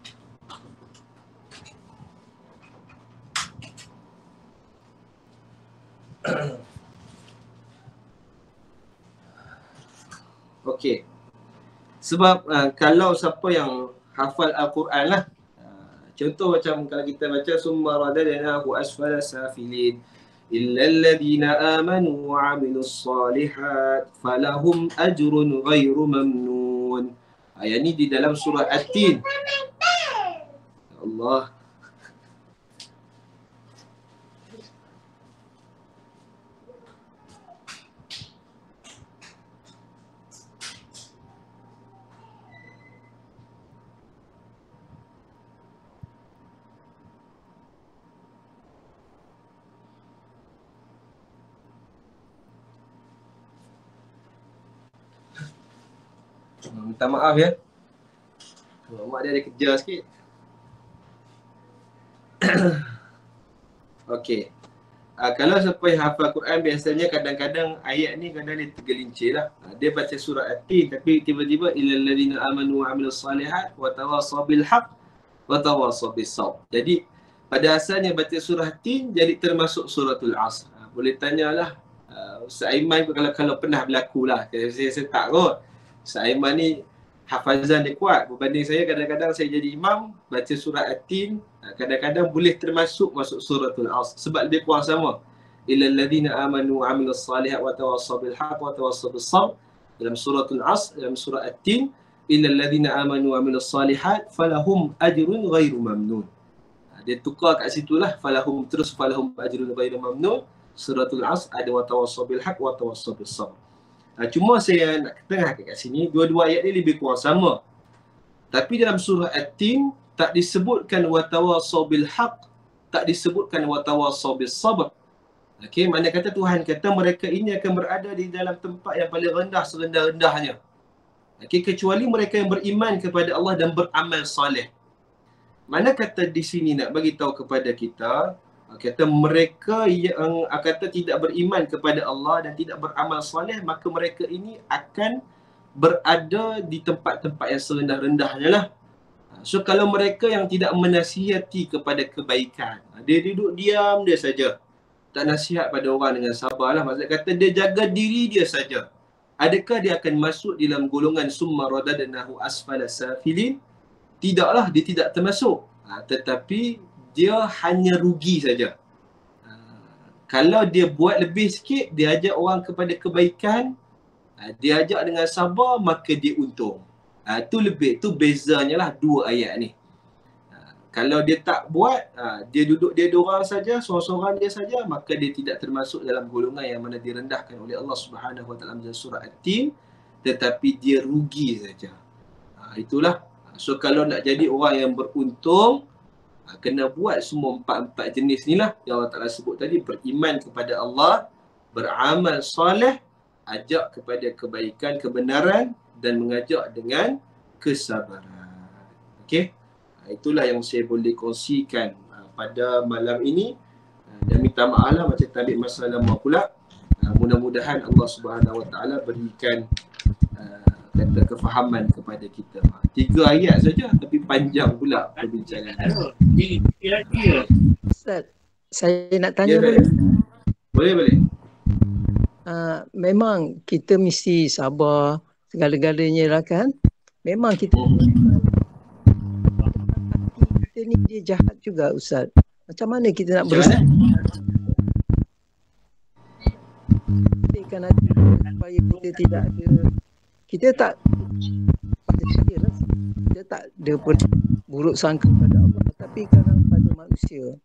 Okey. Sebab uh, kalau siapa yang hafal Al-Quran lah, uh, contoh macam kalau kita baca summa radadnahu asfala safilin illa alladhina amanu wa amilus salihat falahum ajrun ghairu mamnun. Ayat ni di dalam surah At-Tin. Allah. Minta maaf ya. Mak dia ada kerja sikit. Okey. Uh, kalau siapa yang hafal Quran biasanya kadang-kadang ayat ni kadang dia tergelincir lah. Uh, dia baca surah At-Tin tapi tiba-tiba illal ladzina amanu wa amilus salihat wa tawassaw bil haqq wa tawassaw bis sabr. Jadi pada asalnya baca surah At-Tin jadi termasuk suratul Asr. Uh, boleh tanyalah uh, Ustaz Aiman kalau kalau pernah berlaku lah. Saya, saya tak kot. Ustaz Aiman ni hafazan dia kuat. Berbanding saya kadang-kadang saya jadi imam baca surah At-Tin, kadang-kadang boleh termasuk masuk suratul Asr sebab dia kurang sama. Illal ladzina amanu wa amilus salihat wa tawassaw bil haqq wa tawassaw bis sabr. Dalam suratul Asr, dalam surah At-Tin, illal ladzina amanu wa amilus salihat falahum ajrun ghairu mamnun. Dia tukar kat situlah falahum, terus falahum ajrun ghairu mamnun. Suratul Asr ada wa tawassaw bil haqq wa tawassaw bis sabr. Ha, cuma saya nak tengahkan kat sini, dua-dua ayat ni lebih kurang sama. Tapi dalam surah At-Tin tak disebutkan watawasaw bil haq, tak disebutkan watawasaw bis sabr. Okey, mana kata Tuhan kata mereka ini akan berada di dalam tempat yang paling rendah serendah-rendahnya. Okey, kecuali mereka yang beriman kepada Allah dan beramal soleh. Mana kata di sini nak bagi tahu kepada kita, kata mereka yang kata tidak beriman kepada Allah dan tidak beramal soleh, maka mereka ini akan berada di tempat-tempat yang serendah-rendahnya lah. So kalau mereka yang tidak menasihati kepada kebaikan, dia duduk diam dia saja, tak nasihat pada orang dengan sabar lah, maksud kata dia jaga diri dia saja, adakah dia akan masuk dalam golongan summa radadnahu asfala safilin? Tidaklah, dia tidak termasuk. Ha, tetapi dia hanya rugi saja. Ha, kalau dia buat lebih sikit, dia ajak orang kepada kebaikan, ha, dia ajak dengan sabar, maka dia untung. Ha, tu lebih, tu bezanya lah dua ayat ni. Ha, kalau dia tak buat, ha, dia duduk dia dorang saja, seorang-seorang dia saja, maka dia tidak termasuk dalam golongan yang mana direndahkan oleh Allah Subhanahu Wa Taala dalam surah At-Tin, tetapi dia rugi saja. Ha, itulah. So kalau nak jadi orang yang beruntung, kena buat semua empat-empat jenis ni lah yang Allah Ta'ala sebut tadi. Beriman kepada Allah, beramal soleh, ajak kepada kebaikan, kebenaran, dan mengajak dengan kesabaran. Okey, itulah yang saya boleh kongsikan pada malam ini. Dan minta maaf lah macam tadi masa lama pula. Mudah-mudahan Allah Subhanahu Wa Ta'ala berikan kata kefahaman kepada kita. Tiga ayat saja tapi panjang pula perbincangan. Ustaz, saya nak tanya Ya, boleh? Boleh, boleh. Uh, memang kita mesti sabar segala-galanya lah kan. Memang kita kita ni dia jahat juga Ustaz. Macam mana kita nak berusaha pastikan hati kita supaya kita tidak ada, kita tak pada saya lah, kita tak ada buruk sangka pada Allah, tapi kadang pada manusia.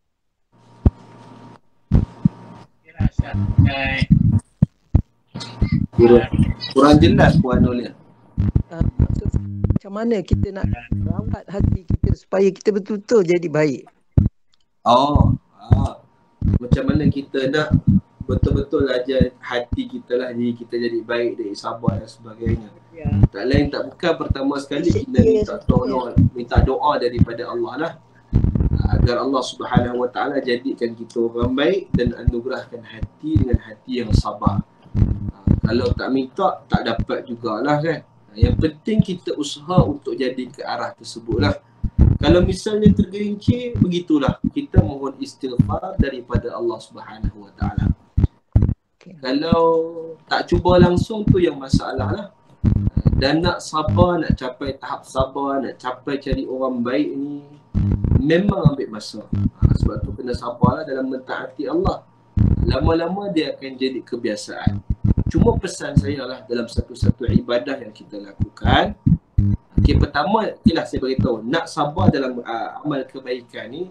Kurang, kurang jelas Puan Nolia. Uh, maksud macam mana kita nak rawat hati kita supaya kita betul-betul jadi baik. Oh, ah. Macam mana kita nak betul-betul ajar hati kita lah, jadi kita jadi baik, jadi sabar dan sebagainya. Ya. Tak lain tak bukan pertama sekali kita minta tolong, minta doa daripada Allah lah, agar Allah Subhanahu Wa Taala jadikan kita orang baik dan anugerahkan hati dengan hati yang sabar. Kalau tak minta, tak dapat jugalah kan. Yang penting kita usaha untuk jadi ke arah tersebut lah. Kalau misalnya tergelincir, begitulah. Kita mohon istighfar daripada Allah Subhanahu Wa Taala. Okay. Kalau tak cuba langsung, tu yang masalah lah. Dan nak sabar, nak capai tahap sabar, nak capai cari orang baik ni, memang ambil masa. Sebab tu kena sabarlah dalam mentaati Allah. Lama-lama dia akan jadi kebiasaan. Cuma pesan saya lah dalam satu-satu ibadah yang kita lakukan. Okay, pertama, itulah saya beritahu, nak sabar dalam uh, amal kebaikan ni,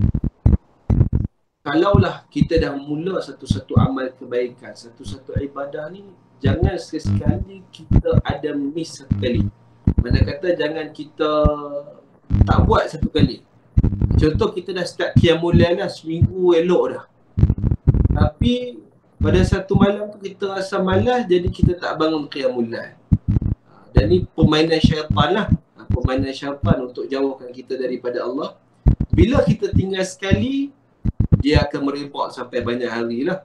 kalaulah kita dah mula satu-satu amal kebaikan, satu-satu ibadah ni, jangan sekali kita ada miss satu kali. Mana kata jangan kita tak buat satu kali. Contoh kita dah start qiyamul lail dah, seminggu elok dah. Tapi pada satu malam tu kita rasa malas, jadi kita tak bangun qiyamul lail. Dan ni permainan syaitan lah. Permainan syaitan untuk jauhkan kita daripada Allah. Bila kita tinggal sekali, dia akan merebak sampai banyak hari lah.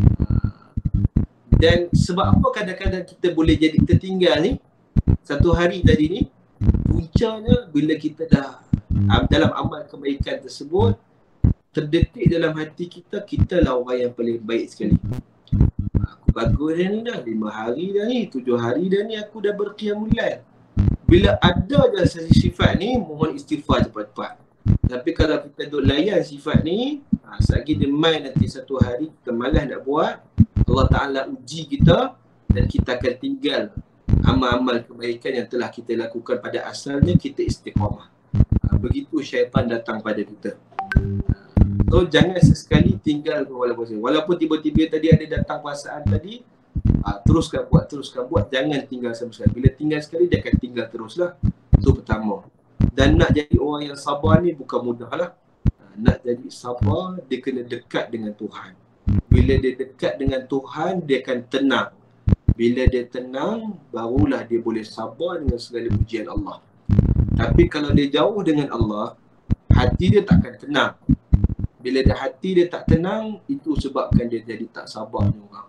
Dan sebab apa kadang-kadang kita boleh jadi tertinggal ni, satu hari tadi ni, puncanya bila kita dah dalam amal kebaikan tersebut, terdetik dalam hati kita, kita lah orang yang paling baik sekali. Aku bagus dah ni dah, lima hari dah ni, tujuh hari dah ni aku dah berqiyamul lail. Bila ada je sifat ni, mohon istighfar cepat-cepat. Tapi kalau kita duk layan sifat ni, ha, selagi dia main nanti satu hari kita malas nak buat, Allah Ta'ala uji kita dan kita akan tinggal amal-amal kebaikan yang telah kita lakukan pada asalnya, kita istiqamah. Ha, begitu syaitan datang pada kita. So jangan sesekali tinggal walaupun walaupun tiba-tiba tadi ada datang perasaan tadi, Ha, teruskan buat, teruskan buat, jangan tinggal sama sekali. Bila tinggal sekali, dia akan tinggal teruslah. Itu pertama. Dan nak jadi orang yang sabar ni bukan mudah lah. Nak jadi sabar, dia kena dekat dengan Tuhan. Bila dia dekat dengan Tuhan, dia akan tenang. Bila dia tenang, barulah dia boleh sabar dengan segala ujian Allah. Tapi kalau dia jauh dengan Allah, hati dia takkan tenang. Bila dia hati dia tak tenang, itu sebabkan dia jadi tak sabar dengan orang.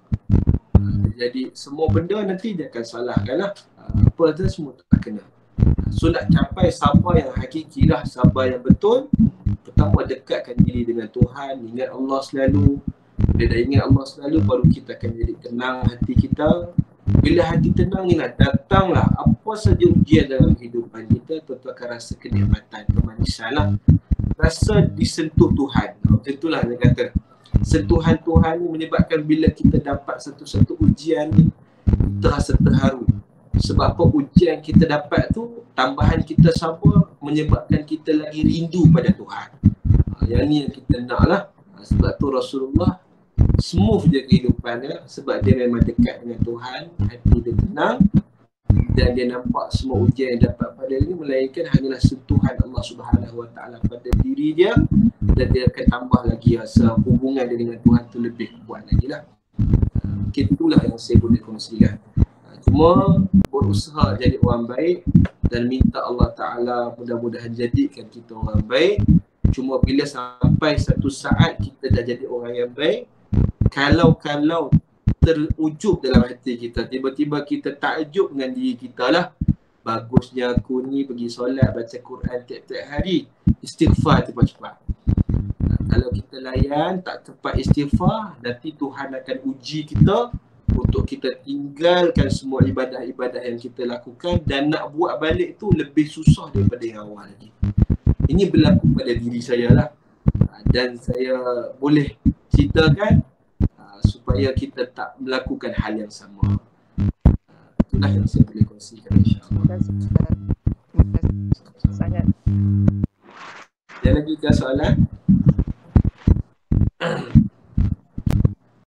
Jadi semua benda nanti dia akan salahkan lah. Apa tu semua tak kena. So nak capai sabar yang hakiki lah, sabar yang betul, pertama dekatkan diri dengan Tuhan, ingat Allah selalu. Bila dah ingat Allah selalu, baru kita akan jadi tenang hati kita. Bila hati tenang ni lah, datanglah apa saja ujian dalam kehidupan kita, tentu akan rasa kenikmatan, kemanisan lah. Rasa disentuh Tuhan. Macam itulah dia kata. Sentuhan Tuhan ni menyebabkan bila kita dapat satu-satu ujian ni, kita rasa terharu. Sebab apa ujian kita dapat tu, tambahan kita sabar menyebabkan kita lagi rindu pada Tuhan. Ha, yang ni yang kita nak lah. Ha, sebab tu Rasulullah smooth je kehidupan dia. Sebab dia memang dekat dengan Tuhan, hati dia tenang. Dan dia nampak semua ujian yang dapat pada dia melainkan hanyalah sentuhan Allah Subhanahu Wa Taala pada diri dia. Dan dia akan tambah lagi rasa hubungan dia dengan Tuhan tu lebih kuat lagi lah. Mungkin itulah yang saya boleh kongsikan. Cuma berusaha jadi orang baik dan minta Allah Ta'ala mudah-mudahan jadikan kita orang baik. Cuma bila sampai satu saat kita dah jadi orang yang baik, kalau-kalau terujub dalam hati kita, tiba-tiba kita takjub dengan diri kita lah, bagusnya aku ni pergi solat, baca Quran tiap-tiap hari, istighfar cepat-cepat. Kalau kita layan tak tepat istighfar, nanti Tuhan akan uji kita untuk kita tinggalkan semua ibadah-ibadah yang kita lakukan, dan nak buat balik tu lebih susah daripada yang awal lagi. Ini berlaku pada diri saya lah, dan saya boleh ceritakan supaya kita tak melakukan hal yang sama. Itulah yang saya boleh kongsikan, insyaAllah. Terima kasih sangat. Ada lagi ke soalan?